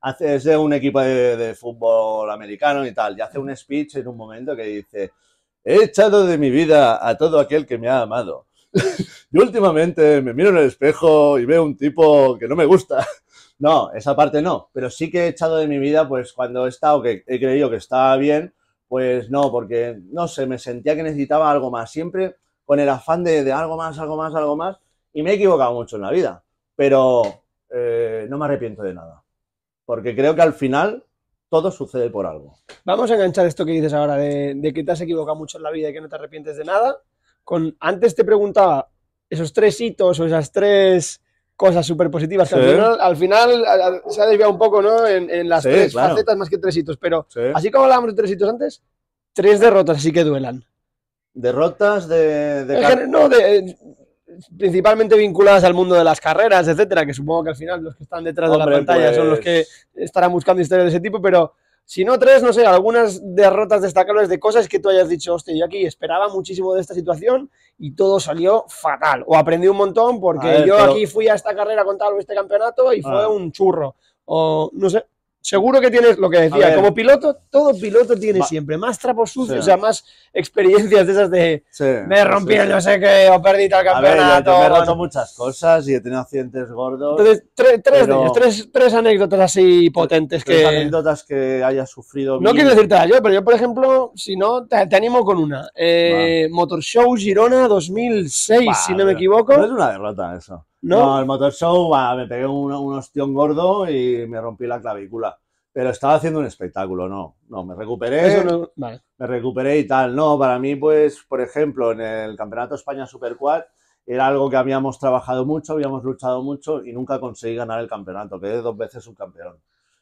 hace, es de un equipo de, de fútbol americano y tal, y hace un speech en un momento que dice: he echado de mi vida a todo aquel que me ha amado. Yo últimamente me miro en el espejo y veo un tipo que no me gusta. No, esa parte no, pero sí que he echado de mi vida, pues cuando he estado, que he creído que estaba bien, pues no, porque, no sé, me sentía que necesitaba algo más, siempre con el afán de, de algo más, algo más, algo más, y me he equivocado mucho en la vida, pero eh, no me arrepiento de nada, porque creo que al final todo sucede por algo. Vamos a enganchar esto que dices ahora, de, de que te has equivocado mucho en la vida y que no te arrepientes de nada. Con, antes te preguntaba esos tres hitos o esas tres cosas súper positivas, que sí. al, final, al final a, a, se ha desviado un poco, ¿no? En, en las sí, tres claro. facetas más que tres hitos, pero sí. así como hablábamos de tres hitos antes, tres derrotas así que duelan. Derrotas de... de... Gen... No, de, principalmente vinculadas al mundo de las carreras, etcétera, que supongo que al final los que están detrás Hombre, de la pantalla pues... son los que estarán buscando historias de ese tipo, pero si no tres, no sé, algunas derrotas destacables de cosas que tú hayas dicho: hostia, yo aquí esperaba muchísimo de esta situación y todo salió fatal, o aprendí un montón porque ver, yo pero... aquí fui a esta carrera con tal o este campeonato y fue ah. un churro, o no sé. Seguro que tienes lo que decía, como piloto, todo piloto tiene Va. siempre más trapos sucios, sí. o sea, más experiencias de esas de sí, me rompí sí, el sí. no sé qué, o perdí tal campeonato. A ver, yo, yo me he roto muchas cosas y he tenido accidentes gordos. Entonces, tres, tres, pero... de ellos, tres, tres anécdotas así potentes tres que... anécdotas que hayas sufrido. No quiero decirte yo, pero yo, por ejemplo, si no, te, te animo con una. Eh, Motor Show Girona dos mil seis, Va, si no me equivoco. No es una derrota eso. ¿No? No, el Motor Show, bah, me pegué un, un ostión gordo y me rompí la clavícula. Pero estaba haciendo un espectáculo, no. No, me recuperé. Eso no, vale. Me recuperé y tal. No, para mí, pues, por ejemplo, en el Campeonato España Superquad era algo que habíamos trabajado mucho, habíamos luchado mucho y nunca conseguí ganar el campeonato. Quedé dos veces subcampeón.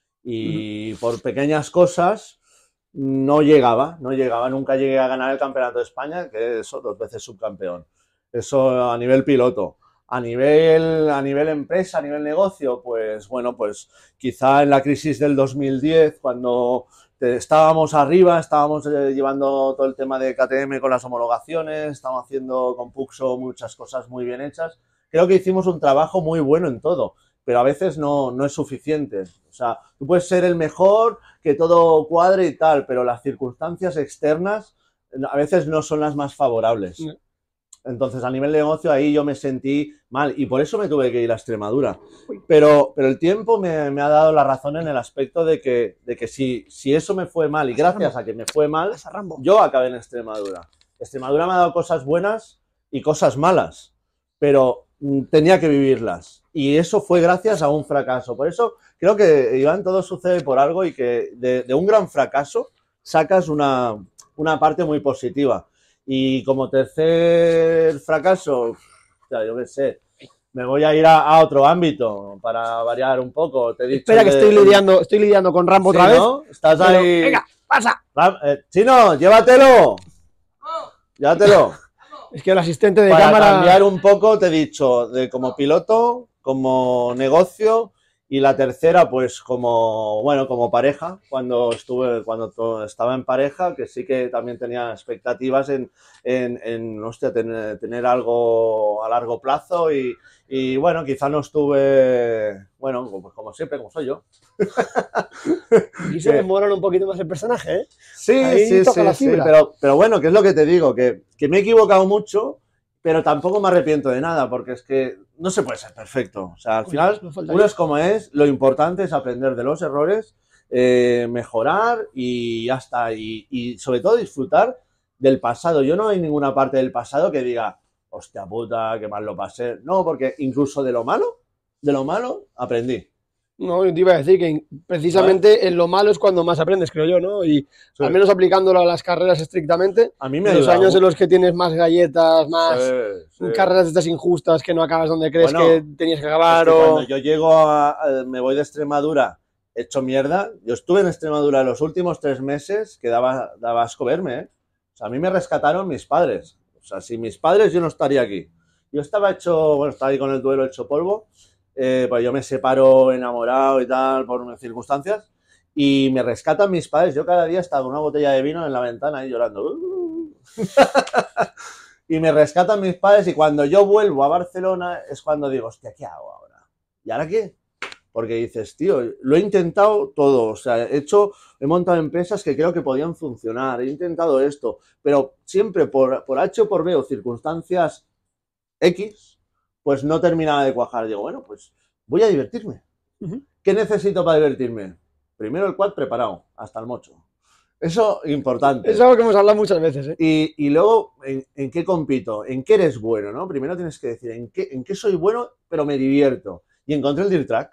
Y uh-huh. por pequeñas cosas no llegaba, no llegaba. Nunca llegué a ganar el Campeonato de España, que eso, dos veces subcampeón. Eso a nivel piloto. A nivel, a nivel empresa, a nivel negocio, pues bueno, pues quizá en la crisis del dos mil diez, cuando estábamos arriba, estábamos eh, llevando todo el tema de K T M con las homologaciones, estábamos haciendo con Puxo muchas cosas muy bien hechas, creo que hicimos un trabajo muy bueno en todo, pero a veces no, no es suficiente. O sea, tú puedes ser el mejor, que todo cuadre y tal, pero las circunstancias externas a veces no son las más favorables. No. Entonces, a nivel de negocio, ahí yo me sentí mal y por eso me tuve que ir a Extremadura. Pero, pero el tiempo me, me ha dado la razón en el aspecto de que, de que si, si eso me fue mal y gracias a que me fue mal, yo acabé en Extremadura. Extremadura me ha dado cosas buenas y cosas malas, pero tenía que vivirlas. Y eso fue gracias a un fracaso. Por eso creo que, Iván, todo sucede por algo y que de, de un gran fracaso sacas una, una parte muy positiva. Y como tercer fracaso, o sea, yo qué sé, me voy a ir a, a otro ámbito para variar un poco. Te he dicho Espera de... que estoy lidiando, estoy lidiando con Rambo ¿Sí, otra vez. ¿no? Estás Pero, ahí... Venga, pasa. Ram... Eh, Chino, llévatelo. Llévatelo. Es que el asistente de para cámara... Para cambiar un poco, te he dicho, de como piloto, como negocio... Y la tercera, pues como, bueno, como pareja, cuando estuve, cuando estaba en pareja, que sí que también tenía expectativas en, en, en hostia, tener, tener algo a largo plazo y, y bueno, quizá no estuve, bueno, pues como siempre, como soy yo. Y se demoran un poquito más el personaje, ¿eh? Sí, Ahí sí, toca sí, la sí, fibra. pero, pero bueno, que es lo que te digo, que, que me he equivocado mucho, pero tampoco me arrepiento de nada, porque es que no se puede ser perfecto. O sea, al final, uno es como es, lo importante es aprender de los errores, eh, mejorar y ya está. Y, y sobre todo disfrutar del pasado. Yo no hay ninguna parte del pasado que diga, hostia puta, qué mal lo pasé. No, porque incluso de lo malo, de lo malo, aprendí. No, yo te iba a decir que precisamente en lo malo es cuando más aprendes, creo yo, ¿no? Y sí. al menos aplicándolo a las carreras estrictamente, a mí me ha los ayudado. años en los que tienes más galletas, más sí, sí. carreras de estas injustas que no acabas donde crees bueno, que tenías que acabar. Es que o... cuando yo llego a, a, me voy de Extremadura hecho mierda, yo estuve en Extremadura los últimos tres meses que daba, daba asco verme, ¿eh? O sea, a mí me rescataron mis padres. O sea, sin mis padres yo no estaría aquí. Yo estaba hecho, bueno, estaba ahí con el duelo hecho polvo. Eh, pues yo me separo enamorado y tal por circunstancias y me rescatan mis padres. Yo cada día estaba con una botella de vino en la ventana ahí llorando y me rescatan mis padres y cuando yo vuelvo a Barcelona es cuando digo, hostia, ¿qué hago ahora? ¿Y ahora qué? porque dices, tío, lo he intentado todo, o sea, he hecho, he montado empresas que creo que podían funcionar, he intentado esto, pero siempre por, por H o por B o circunstancias X, pues no terminaba de cuajar. Digo, bueno, pues voy a divertirme. Uh-huh. ¿Qué necesito para divertirme? Primero el quad preparado, hasta el mocho. Eso importante. Es algo que hemos hablado muchas veces, ¿eh? Y, y luego, ¿en, ¿en qué compito? ¿En qué eres bueno? ¿No? Primero tienes que decir, ¿en qué, ¿en qué soy bueno, pero me divierto? Y encontré el Dirt Track.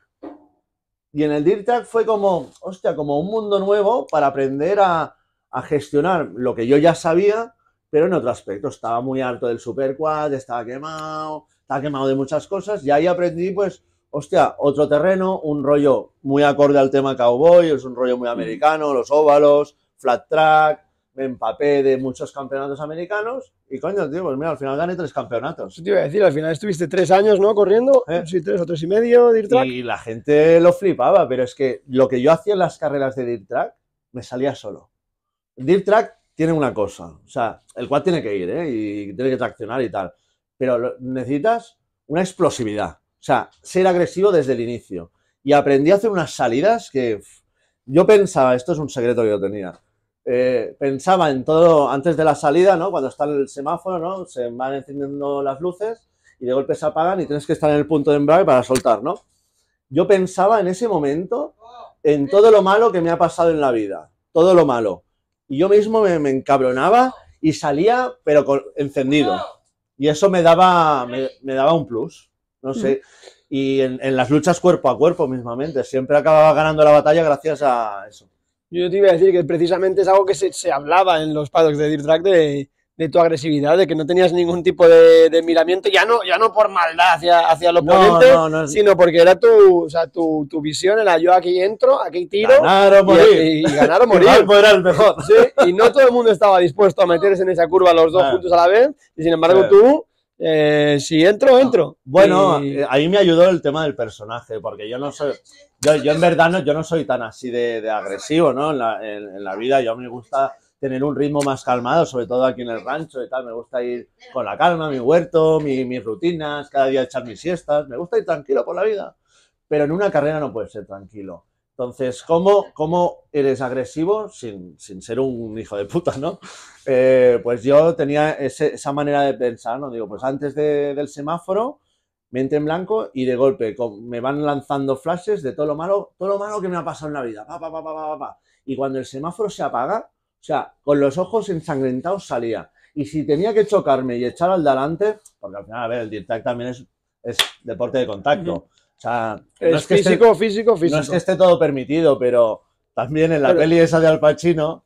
Y en el Dirt Track fue como, hostia, como un mundo nuevo para aprender a, a gestionar lo que yo ya sabía, pero en otro aspecto. Estaba muy harto del Super Quad, estaba quemado, estaba quemado de muchas cosas, y ahí aprendí, pues, hostia, otro terreno, un rollo muy acorde al tema cowboy, es un rollo muy americano, los óvalos, flat track, me empapé de muchos campeonatos americanos y coño, tío, pues mira, al final gané tres campeonatos. Eso te iba a decir, al final estuviste tres años, ¿no? Corriendo, ¿Eh? Sí, tres o tres y medio, Dirt Track. Y la gente lo flipaba, pero es que lo que yo hacía en las carreras de Dirt Track me salía solo. El Dirt Track tiene una cosa, o sea, el cual tiene que ir, ¿eh? Y tiene que traccionar y tal, pero lo, necesitas una explosividad, o sea, ser agresivo desde el inicio. Y aprendí a hacer unas salidas que pff, yo pensaba, esto es un secreto que yo tenía, Eh, pensaba en todo antes de la salida, ¿no? Cuando está el semáforo, ¿no? Se van encendiendo las luces y de golpe se apagan y tienes que estar en el punto de embrague para soltar, ¿no? Yo pensaba en ese momento en todo lo malo que me ha pasado en la vida, todo lo malo. Y yo mismo me, me encabronaba y salía, pero con, encendido. Y eso me daba, me, me daba un plus, no sé. Y en, en las luchas cuerpo a cuerpo mismamente, siempre acababa ganando la batalla gracias a eso. Yo te iba a decir que precisamente es algo que se, se hablaba en los paddocks de Dirt Track de, de tu agresividad, de que no tenías ningún tipo de, de miramiento, ya no, ya no por maldad hacia, hacia el oponente, no, no, no. sino porque era tu, o sea, tu, tu visión, era yo aquí entro, aquí tiro, ganar o morir. Y, y, y ganar o morir. Era el mejor. Sí, y no todo el mundo estaba dispuesto a meterse en esa curva los dos ah. juntos a la vez, y sin embargo sí. tú... Eh, si entro, entro. Bueno, y... ahí me ayudó el tema del personaje, porque yo no soy, yo, yo en verdad no, yo no soy tan así de, de agresivo, ¿no? En la, en, en la vida yo me gusta tener un ritmo más calmado, sobre todo aquí en el rancho y tal, me gusta ir con la calma, mi huerto, mi, mis rutinas, cada día echar mis siestas, me gusta ir tranquilo por la vida, pero en una carrera no puedes ser tranquilo. Entonces, ¿cómo, cómo eres agresivo sin, sin ser un hijo de puta, ¿no? Eh, pues yo tenía ese, esa manera de pensar, ¿no? Digo, pues antes de, del semáforo, mente en blanco y de golpe con, me van lanzando flashes de todo lo malo, todo lo malo que me ha pasado en la vida. Pa, pa, pa, pa, pa, pa. Y cuando el semáforo se apaga, o sea, con los ojos ensangrentados salía. Y si tenía que chocarme y echar al delante, porque al final, a ver, el Dirt Track también es, es deporte de contacto. Uh-huh. O sea, es no es que físico, esté, físico, físico. No es que esté todo permitido, pero también en la pero, peli esa de Al Pacino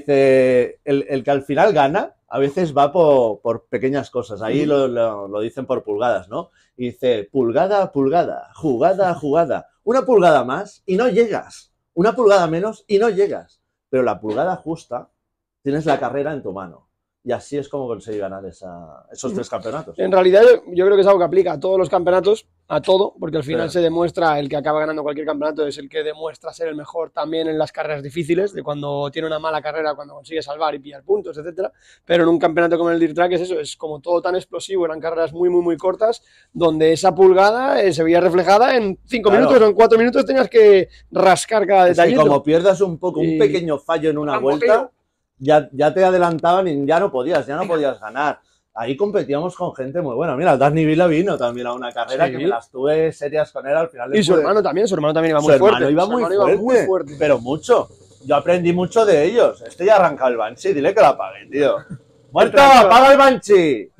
dice, el, el que al final gana, a veces va por, por pequeñas cosas. Ahí lo, lo, lo dicen por pulgadas, ¿no? Y dice, pulgada a pulgada, jugada a jugada. Una pulgada más y no llegas. Una pulgada menos y no llegas. Pero la pulgada justa, tienes la carrera en tu mano. Y así es como conseguí ganar esa, esos tres campeonatos. En realidad yo, yo creo que es algo que aplica a todos los campeonatos, a todo, porque al final sí. se demuestra, el que acaba ganando cualquier campeonato es el que demuestra ser el mejor también en las carreras difíciles, de cuando tiene una mala carrera, cuando consigue salvar y pillar puntos, etcétera. Pero en un campeonato como el Dirt Track es eso, es como todo tan explosivo, eran carreras muy, muy, muy cortas, donde esa pulgada eh, se veía reflejada en cinco claro. minutos o en cuatro minutos tenías que rascar cada detallito. Es que como pierdas un poco, y... un pequeño fallo en una vuelta... Ya, ya te adelantaban y ya no podías, ya no podías ganar. Ahí competíamos con gente muy buena. Mira, Dani Vila vino también a una carrera sí. que me las tuve serias con él al final. Y su pude... hermano también, su hermano también iba muy su fuerte. Iba su muy hermano fuerte, iba muy fuerte, pero mucho. Yo aprendí mucho de ellos. Este ya arranca el Banshee, dile que la apague, tío. ¡Muerto, apaga el Banshee!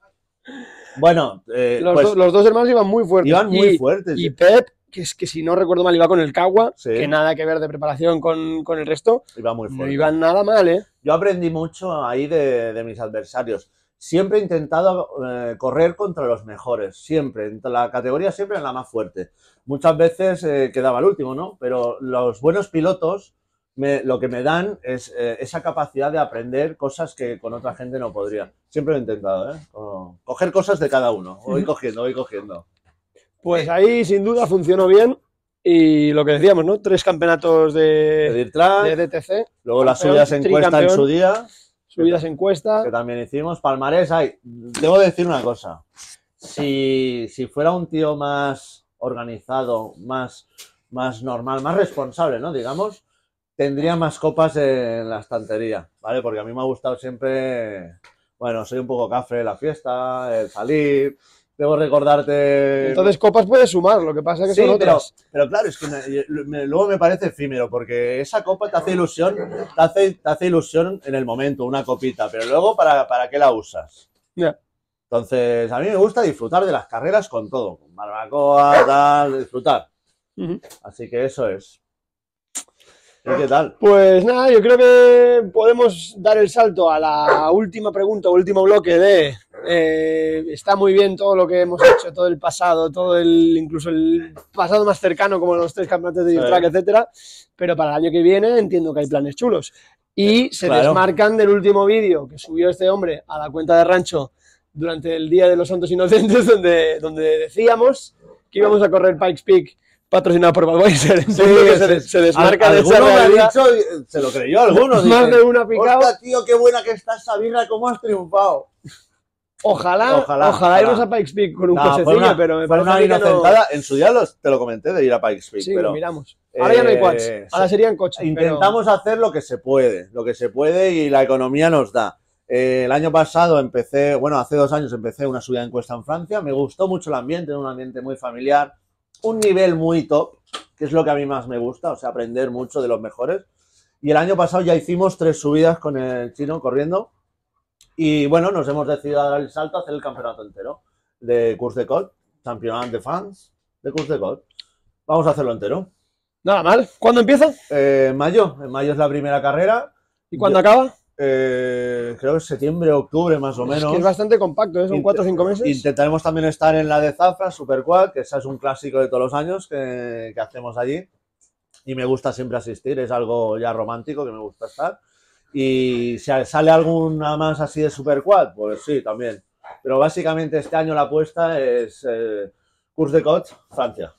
Bueno, eh, los, pues, do, los dos hermanos iban muy fuertes. Iban muy y, fuertes. Y Pep, que es que si no recuerdo mal, iba con el Cagua, sí. que nada que ver de preparación con, con el resto. Iba muy fuerte. No iban nada mal, ¿eh? Yo aprendí mucho ahí de, de mis adversarios. Siempre he intentado eh, correr contra los mejores, siempre. En la categoría siempre en la más fuerte. Muchas veces eh, quedaba el último, ¿no? Pero los buenos pilotos me, lo que me dan es eh, esa capacidad de aprender cosas que con otra gente no podría. Siempre lo he intentado, ¿eh? Como coger cosas de cada uno. Voy cogiendo, voy cogiendo. Pues ahí sin duda funcionó bien. Y lo que decíamos, ¿no? Tres campeonatos de, de Dirt Track, de D T C. Luego las subidas en encuesta en su día. Subidas en encuesta. Que también hicimos. Palmarés, hay. Debo decir una cosa. Si, si fuera un tío más organizado, más, más normal, más responsable, ¿no? Digamos, tendría más copas en la estantería, ¿vale? Porque a mí me ha gustado siempre, bueno, soy un poco cafre de la fiesta, el salir, debo recordarte... Entonces copas puedes sumar, lo que pasa es que Sí, son pero, otras. pero claro, es que me- me- luego me parece efímero, porque esa copa te hace ilusión, te hace, te hace ilusión en el momento, una copita, pero luego ¿para, para qué la usas? Ya. Entonces, a mí me gusta disfrutar de las carreras con todo, con barbacoa, tal, disfrutar. Ujú. Así que eso es. ¿Y qué tal? Pues nada, yo creo que podemos dar el salto a la última pregunta, último bloque de eh, está muy bien todo lo que hemos hecho, todo el pasado, todo el, incluso el pasado más cercano, como los tres campeonatos de Sí. Dirt Track, etcétera. Pero para el año que viene entiendo que hay planes chulos. Y se Claro. desmarcan del último vídeo que subió este hombre a la cuenta de Rancho durante el Día de los Santos Inocentes, donde, donde decíamos que íbamos a correr Pikes Peak patrocinado por Budweiser. Entiendo que se, se desmarca de esa Alguno me ha realidad. dicho, se lo creyó alguno. Más dicen, de una picado. "Hostia, tío, qué buena que está esa birra, cómo has triunfado". Ojalá, Ojalá, ojalá, ojalá. irnos a Pikes Peak con un Nah, cochecillo, fue una, pero me fue parece una a mí que no- inocentada. En su día los- te lo comenté de ir a Pikes Peak, Sí, pero lo miramos. Ahora ya no hay quads, eh, ahora sí. serían coches. Intentamos hacer lo que se puede, lo que se puede y la economía nos da. Eh, el año pasado empecé, bueno, hace dos años empecé una subida de encuesta en Francia. Me gustó mucho el ambiente, un ambiente muy familiar, un nivel muy top, que es lo que a mí más me gusta, o sea, aprender mucho de los mejores. Y el año pasado ya hicimos tres subidas con el chino corriendo. Y bueno, nos hemos decidido a dar el salto a hacer el campeonato entero de Course de Côte, Championnat de France de Course de Côte. Vamos a hacerlo entero. Nada mal. ¿Cuándo empieza? Eh, en mayo, en mayo es la primera carrera. ¿Y cuándo Yo- acaba? eh, creo que septiembre, octubre más o Es menos. que es bastante compacto, ¿eh? Son Int- cuatro o cinco meses. Intentaremos también estar en la de Zafra, Super Quad, que esa es un clásico de todos los años que, que hacemos allí. Y me gusta siempre asistir, es algo ya romántico que me gusta estar. Y si sale alguna más así de Super Quad, pues sí, también. Pero básicamente este año la apuesta es eh, Course de Côte, Francia.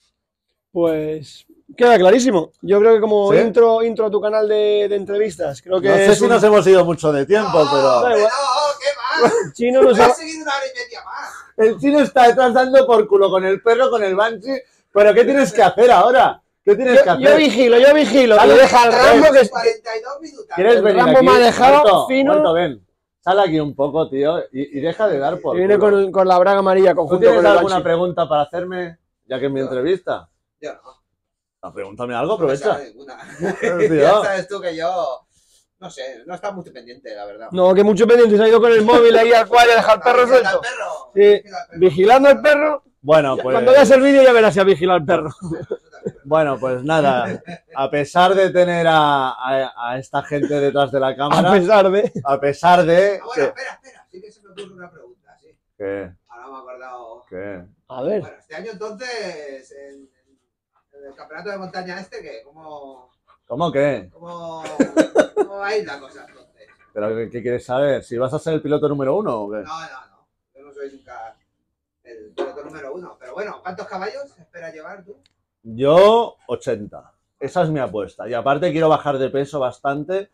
Pues queda clarísimo. Yo creo que como ¿Sí? intro, intro a tu canal de, de entrevistas, creo que No sé es si un- nos hemos ido mucho de tiempo, No, pero... Da hombre, igual. no, ¿qué más? Chino nos Voy ha... a seguir una hora y media más. El chino está detrás dando por culo con el perro, con el Banshee. Pero ¿qué tienes que hacer ahora? ¿Qué tienes que Yo, hacer? yo vigilo, yo vigilo. Dale, Y deja al Rambo que es... cuarenta y dos minutos. ¿Quieres el venir Rambo aquí? me ha dejado Muerto, fino. muerto, ven. Sal aquí un poco, tío, y, y deja de dar por que viene culo. con, con la braga amarilla ¿Tú conjunto tienes con el alguna Banshee. pregunta para hacerme, ya que es mi No. entrevista? Yo no. No, pregúntame algo, No me aprovecha. sale ninguna. Tío. Ya sabes tú que yo, no sé, no está muy pendiente, la verdad. No, que mucho pendiente. Se ha ido con el móvil ahí al cual y ha dejado al perro Ah, vigila suelto. al perro, Sí, vigila al perro. vigilando al perro. Bueno, pues, Cuando veas el vídeo ya verás si ha vigilado al perro. bueno, pues nada. A pesar de tener a, a- a esta gente detrás de la A cámara, pesar de... a pesar de... Ah, bueno, que- espera, espera, sí que se me ocurre una pregunta, sí. ¿Qué? Ahora me he acordado. ¿Qué? A ver. Bueno, este año entonces, en, en el campeonato de montaña este, ¿qué? ¿Cómo, ¿Cómo qué? cómo, cómo va a ir la cosa entonces? ¿Pero qué, qué quieres saber? ¿Si vas a ser el piloto número uno o qué? No, no, no. Yo no soy nunca el piloto número uno. Pero bueno, ¿cuántos caballos esperas llevar tú? Yo, ochenta. Esa es mi apuesta. Y aparte quiero bajar de peso bastante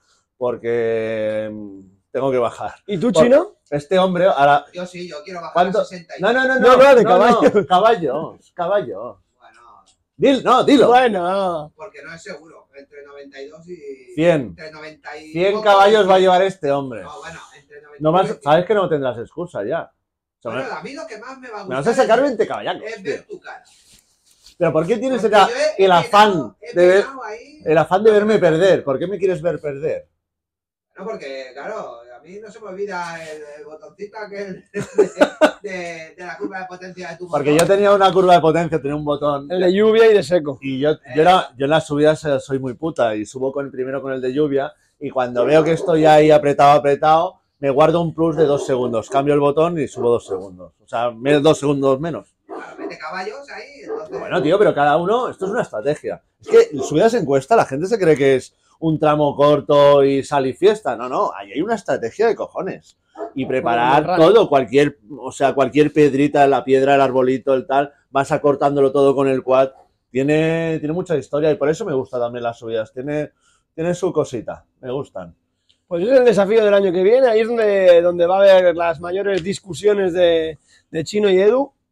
porque mm, tengo que bajar. ¿Y tú, Por- Chino? Este hombre, ahora... Yo sí, yo quiero bajar ¿Cuánto? a sesenta y No, no, no, No, no. no, de caballos. Caballos, caballos. Bueno, Dil, no, dilo. Bueno, porque no es seguro. Entre noventa y dos y... cien. Entre noventa y... cien poco caballos y- va a llevar este hombre. No, bueno, entre noventa No y más, nueve y- sabes que no tendrás excusa ya. O sea, Bueno, me, a mí lo que más me va a me gustar vas a sacar es- veinte caballacos, es tío. ver tu cara. Pero ¿por qué tienes Porque el, yo he- el he afán pegado- he de ver, pegado ahí- el afán de verme perder? ¿Por qué me quieres ver perder? No, porque, claro, a mí no se me olvida el, el botoncito aquel de, de- de la curva de potencia de tu Porque motor. yo tenía una curva de potencia, tenía un botón. el de lluvia y de seco. Y yo, yo, era, yo en las subidas eh, soy muy puta y subo con el primero con el de lluvia y cuando veo que estoy ahí apretado, apretado, me guardo un plus de dos segundos. Cambio el botón y subo dos segundos. O sea, me- dos segundos menos. Claro, mete caballos ahí, entonces... Bueno, tío, pero cada uno, esto es una estrategia. Es que subidas en cuesta, la gente se cree que es un tramo corto y sal y fiesta. No, no, ahí hay una estrategia de cojones. Y preparar Como todo, cualquier, o sea, cualquier piedrita, la piedra, el arbolito, el tal, vas acortándolo todo con el quad. Tiene, tiene mucha historia y por eso me gusta también las subidas. Tiene, tiene su cosita, me gustan. Pues ese es el desafío del año que viene. Ahí es donde, donde va a haber las mayores discusiones de, de Chino y Edu.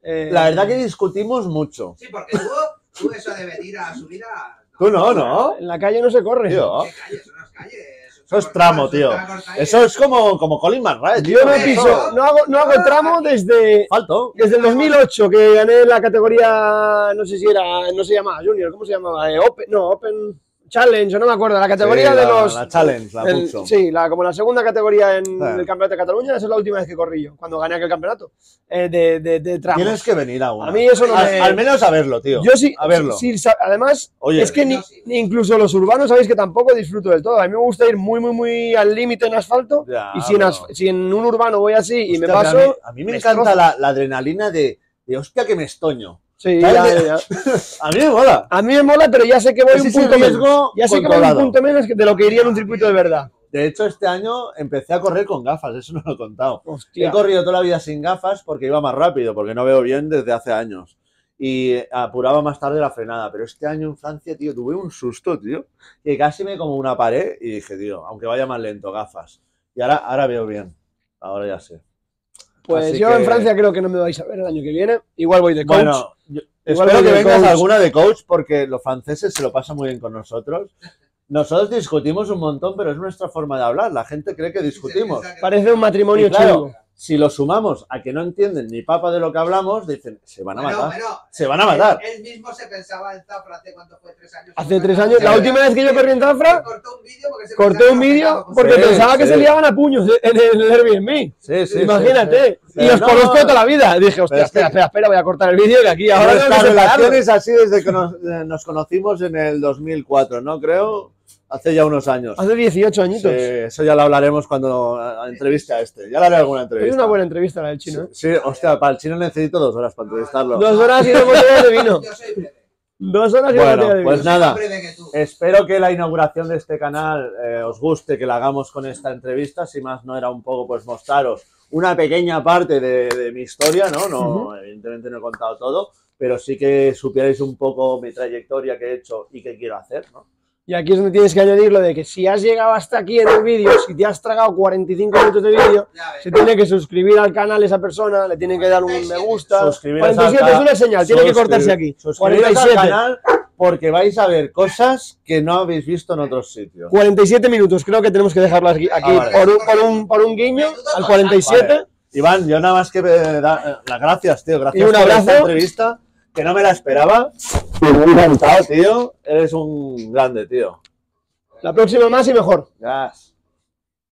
Eh, La verdad que discutimos mucho. Sí, porque tú, tú eso de venir a su vida. Tú no, ¿no? En la calle no se corre. Tío, ¿Qué calles? Son las calles. eso es tramo, tío. Eso es como, como Colin McRae, tío. Yo no piso, no hago, no hago tramo desde, Falto. desde el dos mil ocho, que gané la categoría, no sé si era, no se llamaba Junior, ¿cómo se llamaba? Eh, Open, no, Open Challenge, o no me acuerdo, la categoría Sí, de la- los... la Challenge, la el- Pulso. Sí, la, como la segunda categoría en Claro. el Campeonato de Cataluña, esa es la última vez que corrí yo, cuando gané aquel campeonato, eh, de, de, de tramos. Tienes que venir a una. A mí eso no Al- me... Al menos a verlo, tío. Yo sí, A verlo. sí, sa- además, Oye. es que ni, Yo sí. ni incluso los urbanos sabéis que tampoco disfruto del todo. A mí me gusta ir muy, muy, muy al límite en asfalto. Ya, y si en, pero- as- si en un urbano voy así y me Hostia, paso. pero A mí, a mí me, me encanta destroza. la, la adrenalina de, de hostia que me estoño. Sí, ¿Sabes? ya, ya, ya. A mí me mola. A mí me mola, pero ya sé que voy Ese un es el punto menos. riesgo Ya sé que voy controlado. un punto menos de lo que iría en un circuito de verdad. De hecho, este año empecé a correr con gafas, eso no lo he contado. Hostia. He corrido toda la vida sin gafas porque iba más rápido, porque no veo bien desde hace años. Y apuraba más tarde la frenada. Pero este año en Francia, tío, tuve un susto, tío, que casi me como una pared y dije, tío, aunque vaya más lento, gafas. Y ahora, ahora veo bien. Ahora ya sé. Pues Así yo que- en Francia creo que no me vais a ver el año que viene. Igual voy de coach. Bueno, yo Igual espero voy que de vengas coach. alguna de coach porque los franceses se lo pasan muy bien con nosotros. Nosotros discutimos un montón, pero es nuestra forma de hablar. La gente cree que discutimos. Parece un matrimonio Y claro, chungo. si lo sumamos a que no entienden ni papa de lo que hablamos, dicen, se van a Bueno, matar. bueno, Se van a matar. Él, él mismo se pensaba en Zafra hace cuánto fue, tres años. Hace tres años, la Sí. última vez que yo corrí en Zafra, Cortó un vídeo porque se corté pensaba un que vídeo estaba porque Sí, pensaba que sí. se liaban a puños en el Airbnb. Sí, sí, Imagínate. sí, sí. Y os No, conozco toda la vida. Dije, hostia, Pero es espera, que- espera, espera, voy a cortar el vídeo que aquí ahora tengo que Nuestra separarlo. relación es así desde que nos, eh, nos conocimos en el dos mil cuatro, ¿no? Creo, hace ya unos años. Hace dieciocho Sí, añitos. eso ya lo hablaremos cuando eh, entreviste a este. Ya le haré alguna entrevista. Es una buena entrevista la del chino. ¿eh? Sí, hostia, para el chino necesito dos horas para entrevistarlo. Dos horas y dos botellas de vino. Yo soy breve. Dos horas y una Bueno, botella de vino. pues Soy nada. más breve que tú. Espero que la inauguración de este canal eh, os guste, que la hagamos con esta entrevista. Si más no era un poco, pues mostraros una pequeña parte de, de mi historia, ¿no? No, Ujú. evidentemente no he contado todo, pero sí que supierais un poco mi trayectoria que he hecho y que quiero hacer, ¿no? Y aquí es donde tienes que añadir lo de que si has llegado hasta aquí en el vídeo, si te has tragado cuarenta y cinco minutos de vídeo, Ya ves. se tiene que suscribir al canal esa persona, le tiene que dar un me gusta. Suscribiros cuarenta y siete al es ca- una señal, tiene que suscribir- cortarse aquí. Suscribiros cuarenta y al siete. canal porque vais a ver cosas que no habéis visto en otros sitios. cuarenta y siete minutos, creo que tenemos que dejarlo aquí, aquí Ah, vale. por, un, por, un, por un guiño al cuarenta y siete. Vale. Iván, yo nada más que eh, da- eh, las gracias, tío. Gracias Y un por abrazo. esta entrevista, que no me la esperaba. Me he encantado, tío. Eres un grande, tío. La próxima más y mejor. Gracias.